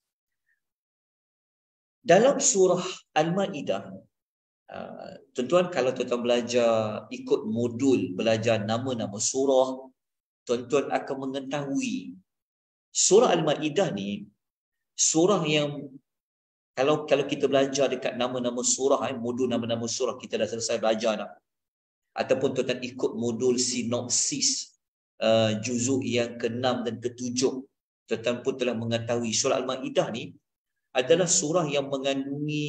Dalam surah Al-Ma'idah, tuan-tuan kalau tuan-tuan belajar ikut modul belajar nama-nama surah, tuan-tuan akan mengetahui surah Al-Ma'idah ni surah yang kalau kita belajar dekat nama-nama surah, modul nama-nama surah kita dah selesai belajar dah. Ataupun tuan-tuan ikut modul sinopsis juzuk yang ke-6 dan ke-7, tuan-tuan pun telah mengetahui surah Al-Ma'idah ni adalah surah yang mengandungi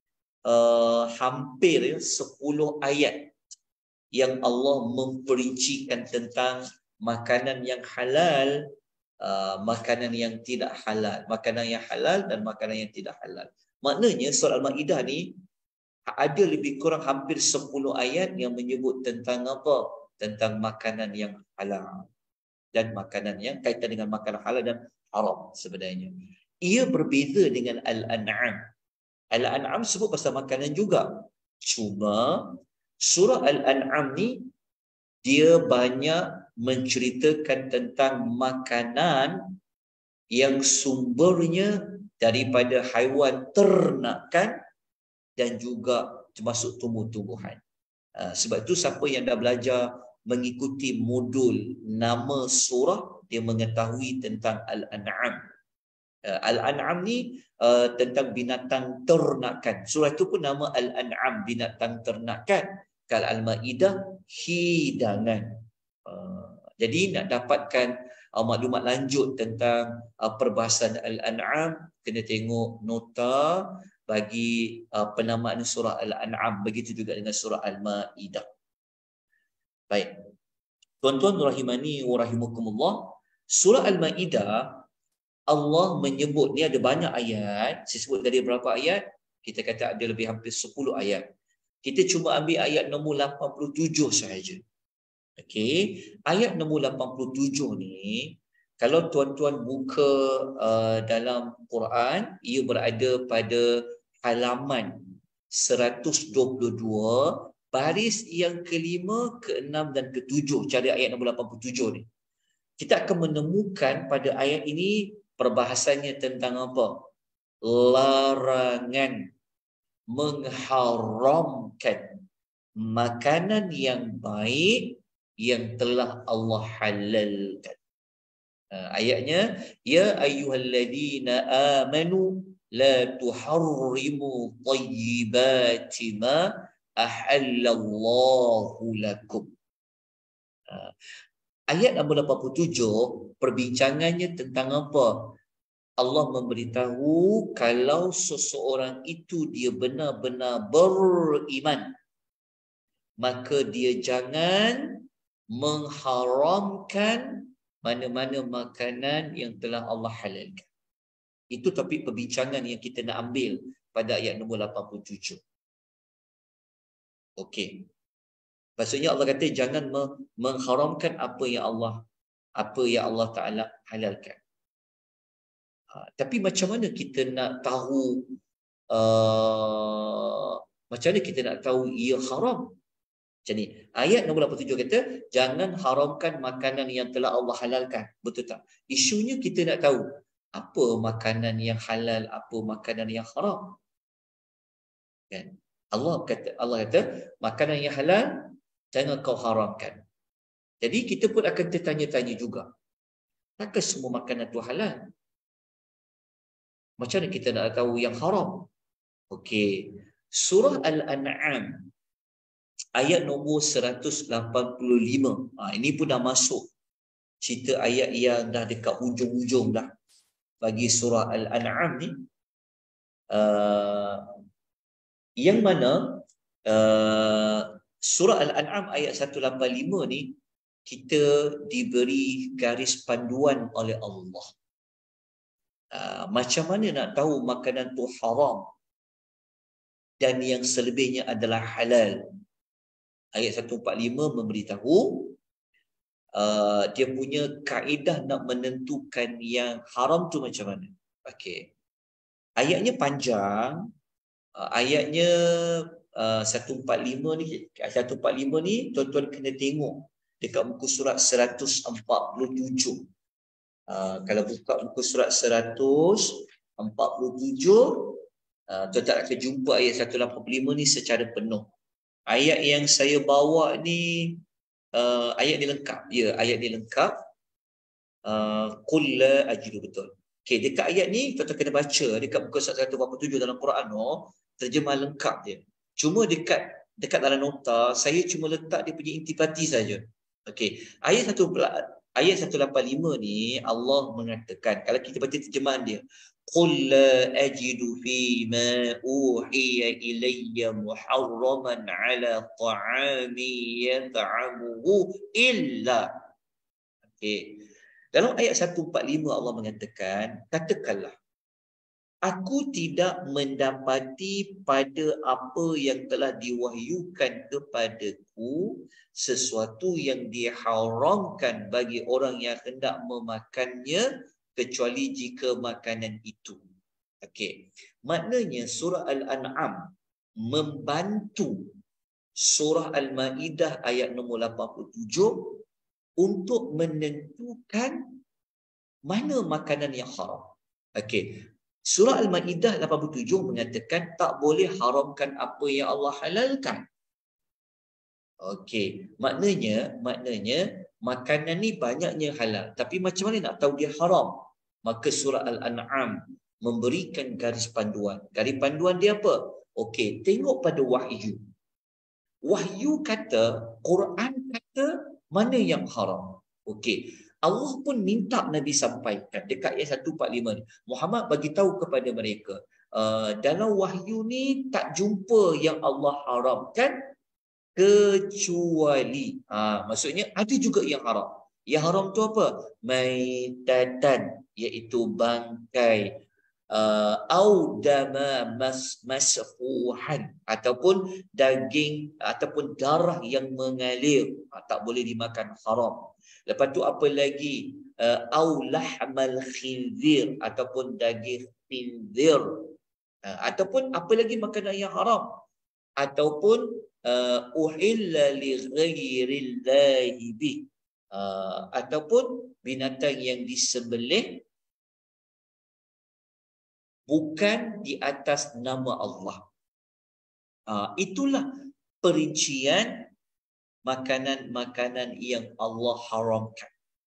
hampir 10 ayat yang Allah memperincikan tentang makanan yang halal, makanan yang tidak halal, makanan yang halal dan makanan yang tidak halal. Maknanya surah Al-Ma'idah ni ada lebih kurang hampir 10 ayat yang menyebut tentang apa? Tentang makanan yang halal dan makanan yang kaitan dengan makanan halal dan haram sebenarnya. Ia berbeza dengan Al-An'am. Al-An'am sebut pasal makanan juga. Cuma surah Al-An'am ni dia banyak menceritakan tentang makanan yang sumbernya daripada haiwan ternakan dan juga termasuk tumbuh-tumbuhan. Sebab itu siapa yang dah belajar mengikuti modul nama surah, dia mengetahui tentang Al-An'am. Al-An'am ni tentang binatang ternakan. Surah itu pun nama Al-An'am, binatang ternakan. Kalau Al-Ma'idah, hidangan. Jadi nak dapatkan maklumat lanjut tentang perbahasan Al-An'am, kena tengok nota bagi penamaan surah Al-An'am. Begitu juga dengan surah Al-Ma'idah. Baik. Tuan-tuan rahimani wa rahimakumullah, surah Al-Ma'idah Allah menyebut, ni ada banyak ayat. Saya sebut dari berapa ayat? Kita kata ada lebih hampir 10 ayat. Kita cuma ambil ayat nombor 87 sahaja. Okey, ayat nombor 87 ni kalau tuan-tuan buka dalam Quran, ia berada pada halaman 122, baris yang ke-5, ke-6 dan ke-7. Cari ayat nombor 87 ni. Kita akan menemukan pada ayat ini perbahasannya tentang apa? Larangan, mengharamkan makanan yang baik yang telah Allah halalkan. Ayatnya, ya ayyuhalladzina amanu la tuharrimu tayyibati ma ahallallahu lakum. Ayat nombor 87 perbincangannya tentang apa? Allah memberitahu kalau seseorang itu dia benar-benar beriman, maka dia jangan mengharamkan mana-mana makanan yang telah Allah halalkan. Itu topik perbincangan yang kita nak ambil pada ayat nombor 87. Okey. Maksudnya Allah kata jangan mengharamkan apa yang Allah Ta'ala halalkan. Tapi macam mana kita nak tahu macam mana kita nak tahu ia haram? Macam ni. Ayat nombor 87 kata jangan haramkan makanan yang telah Allah halalkan. Betul tak? Isunya kita nak tahu apa makanan yang halal, apa makanan yang haram. Kan? Allah kata makanan yang halal jangan kau haramkan. Jadi kita pun akan tertanya-tanya juga. Takkan semua makanan tu halal? Macam mana kita nak tahu yang haram? Okey. Surah Al-An'am ayat nombor 185. Ini pun dah masuk cerita ayat yang dah dekat hujung-hujung dah bagi surah Al-An'am ni. Yang mana surah Al-An'am ayat 185 ni kita diberi garis panduan oleh Allah. Macam mana nak tahu makanan tu haram dan yang selebihnya adalah halal. Ayat 145 memberitahu dia punya kaedah nak menentukan yang haram tu macam mana. Okey. Ayatnya panjang. Ayatnya 145 ni, tuan-tuan kena tengok dekat muka surat 147. Kalau buka muka surat 147, tuan-tuan akan jumpa ayat 185 ni secara penuh. Ayat yang saya bawa ni ayat ni lengkap. Ya, ayat ni lengkap. Qul la ajidu, betul. Okey, dekat ayat ni tuan-tuan kena baca dekat muka surat 147 dalam Quran terjemah lengkap dia. Cuma dekat dalam nota saya cuma letak dia punya intipati saja. Okey, ayat 185 ni Allah mengatakan, kalau kita baca terjemahan dia, qul la ajidu fi ma uhiya ilayya muharraman ala ta'ami yat'amuhu illa. Okey. Dalam ayat 145 Allah mengatakan, katakanlah, aku tidak mendapati pada apa yang telah diwahyukan kepadaku sesuatu yang diharamkan bagi orang yang hendak memakannya kecuali jika makanan itu. Okey. Maknanya surah Al-An'am membantu surah Al-Ma'idah ayat nombor 87 untuk menentukan mana makanan yang haram. Okey. Surah Al-Ma'idah 87 mengatakan tak boleh haramkan apa yang Allah halalkan. Okey, maknanya makanan ni banyaknya halal, tapi macam mana nak tahu dia haram? Maka surah Al-An'am memberikan garis panduan. Garis panduan dia apa? Okey, tengok pada wahyu. Wahyu kata, Quran kata mana yang haram. Okey, Allah pun minta Nabi sampaikan dekat ayat 145 ni. Muhammad bagi tahu kepada mereka, dalam wahyu ni tak jumpa yang Allah haramkan kecuali maksudnya ada juga yang haram. Yang haram tu apa? Maitatan, iaitu bangkai, au dama masfuhan, ataupun daging ataupun darah yang mengalir, tak boleh dimakan, haram. Lepas tu apa lagi? Au lahmal khinzir, ataupun daging khinzir, ataupun apa lagi makanan yang haram, ataupun uhilla li ghairillahi bi, ataupun binatang yang disembelih bukan di atas nama Allah. Itulah perincian makanan-makanan yang Allah haramkan.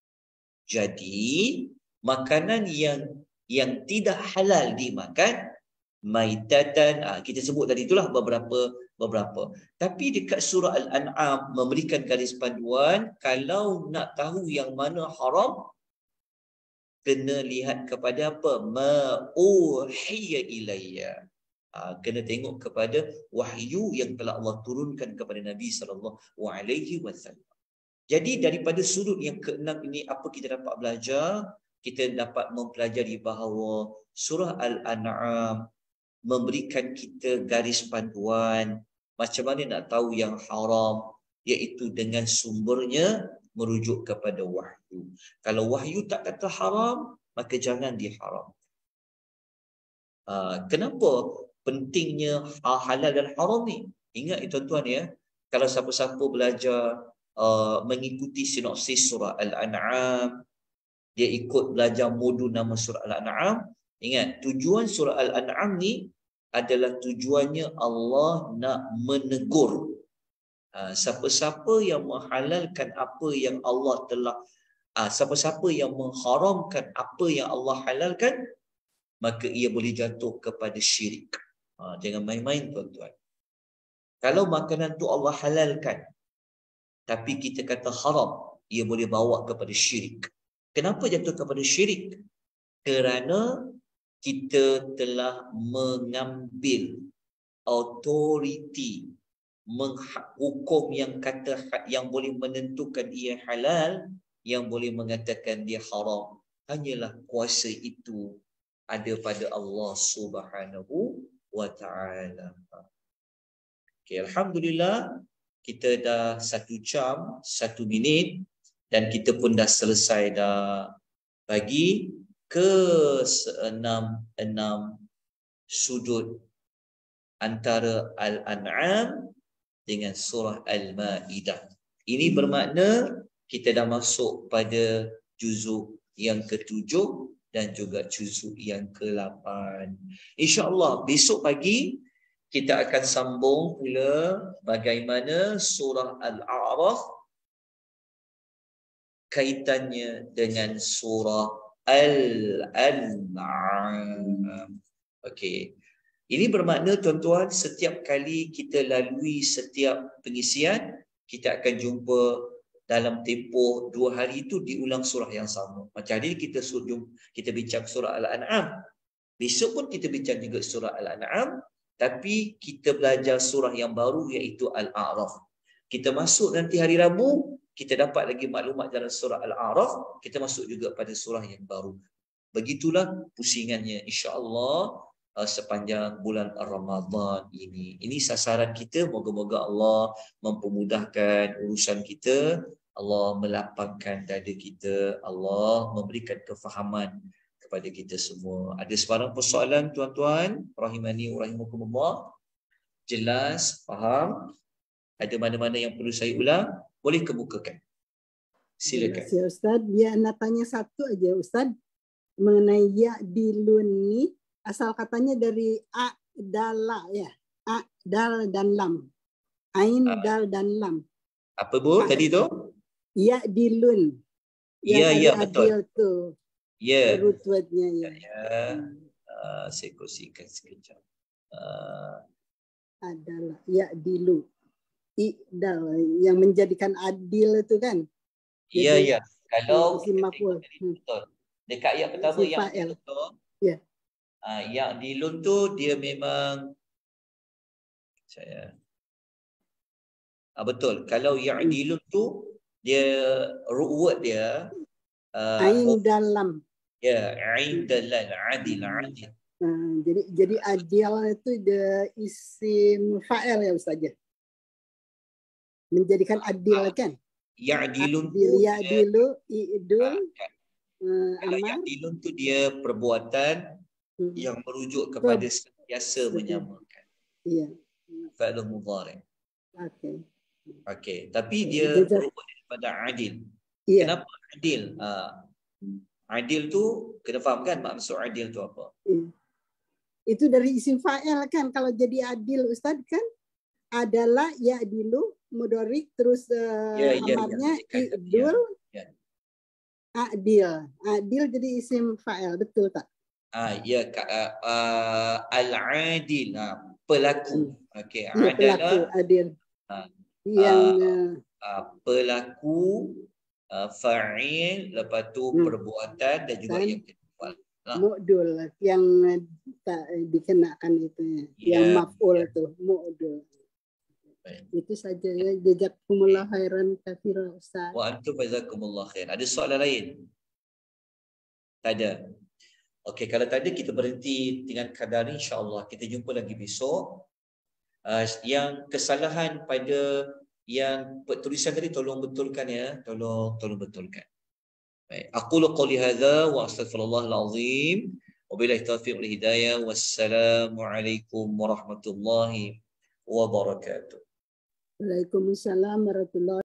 Jadi makanan yang tidak halal dimakan, maitatan, kita sebut tadi itulah beberapa. Tapi dekat surah Al-An'am memberikan garis panduan, kalau nak tahu yang mana haram, kena lihat kepada apa? Ma'uhiya ilayya. Kena tengok kepada wahyu yang telah Allah turunkan kepada Nabi SAW. Jadi daripada sudut yang keenam ini, apa kita dapat belajar? Kita dapat mempelajari bahawa surah Al-An'am memberikan kita garis panduan macam mana nak tahu yang haram, iaitu dengan sumbernya merujuk kepada wahyu. Kalau wahyu tak kata haram, maka jangan diharam. Kenapa pentingnya halal dan haram ni? Ingat tuan-tuan ya, kalau siapa-siapa belajar mengikuti sinopsis surah Al-An'am, dia ikut belajar modul nama surah Al-An'am, ingat tujuan surah Al-An'am ni adalah tujuannya Allah nak menegur siapa-siapa yang menghalalkan apa yang Allah telah siapa-siapa yang mengharamkan apa yang Allah halalkan, maka ia boleh jatuh kepada syirik. Jangan main-main tuan-tuan. Kalau makanan tu Allah halalkan tapi kita kata haram, ia boleh bawa kepada syirik. Kenapa jatuh kepada syirik? Kerana kita telah mengambil autoriti hukum yang kata yang boleh menentukan ia halal, yang boleh mengatakan dia haram. Hanyalah kuasa itu ada pada Allah Subhanahu wa ta'ala. Okay, alhamdulillah kita dah 1 jam 1 minit dan kita pun dah selesai dah bagi ke-6 sudut antara Al-An'am dengan surah Al-Ma'idah. Ini bermakna kita dah masuk pada juzuk yang ke-7 dan juga juzuk yang ke-8. InsyaAllah besok pagi kita akan sambung pula bagaimana surah Al-A'raf kaitannya dengan surah Al-An'am. Okey. Ini bermakna tuan-tuan, setiap kali kita lalui setiap pengisian, kita akan jumpa dalam tempoh 2 hari itu diulang surah yang sama. Macam hari kita bincang surah Al-An'am. Besok pun kita bincang juga surah Al-An'am, tapi kita belajar surah yang baru iaitu Al-A'raf. Kita masuk nanti hari Rabu, kita dapat lagi maklumat dalam surah Al-A'raf, kita masuk juga pada surah yang baru. Begitulah pusingannya insya-Allah sepanjang bulan Ramadan ini. Ini sasaran kita, moga-moga Allah mempermudahkan urusan kita, Allah melapangkan dada kita, Allah memberikan kefahaman kepada kita semua. Ada sebarang persoalan tuan-tuan, rahimani wa rahimakumullah? Jelas, faham? Ada mana-mana yang perlu saya ulang? Boleh kemukakan. Silakan. Terima kasih Ustaz. Dia nak tanya satu aja Ustaz mengenai ya dilun ni. Asal katanya dari a, dala ya. A, dal dan lam. Ain, dal dan lam. Apa Bu tadi tu? Ya dilun. Ya, ya betul. Tu. Ya. Root word-nya ya. Saya kongsikan sekejap. Adalah ya dilu. Idal yang menjadikan adil itu kan? Ya, ya. Kalau betul. Dekat ayat pertama yang betul. Ya. Yang dilun tu dia memang betul. Kalau yang dilun tu dia root word dia ain dalam. Ya, ain dalam adil. Jadi adil itu dia isim fa'il ya Ustaz ya. Menjadikan adil kan? Ya'dilun tu ya'dilu i'dul kalau ya'dilun tu dia perbuatan yang merujuk kepada sentiasa menyamakan. Iya. Fa'il mudhari'. Okey, tapi dia berubah daripada adil. Iya. Kenapa adil? Adil tu kena faham kan maksud adil tu apa? Itu dari isim fa'il kan, kalau jadi adil Ustaz kan adalah ya'dilu mudhari terus amarnya i'dul adil. Adil jadi isim fa'il, betul tak? Al-adil, pelaku. Okey, adalah adil. Yang pelaku fa'il, lepas tu perbuatan dan juga Dan yang kedua. Mu'dul yang tak dikenakan itu Ya. yang maf'ul tuh mu'dul. Baik. Itu saja ya. Jazakumullah khairan katsira Ustaz. Wa antum jazakumullah khair. Ada soalan lain? Tak ada. Okey, kalau tak ada kita berhenti dengan kadar ni, insya-Allah. Kita jumpa lagi besok. Yang kesalahan pada yang tulisan tadi tolong betulkan ya. Tolong betulkan. Baik. Aqulu qouli hadza wa astaghfirullahal azim. Wabillahi taufiq wal hidayah. Wassalamualaikum warahmatullahi wabarakatuh. Waalaikumsalam warahmatullahi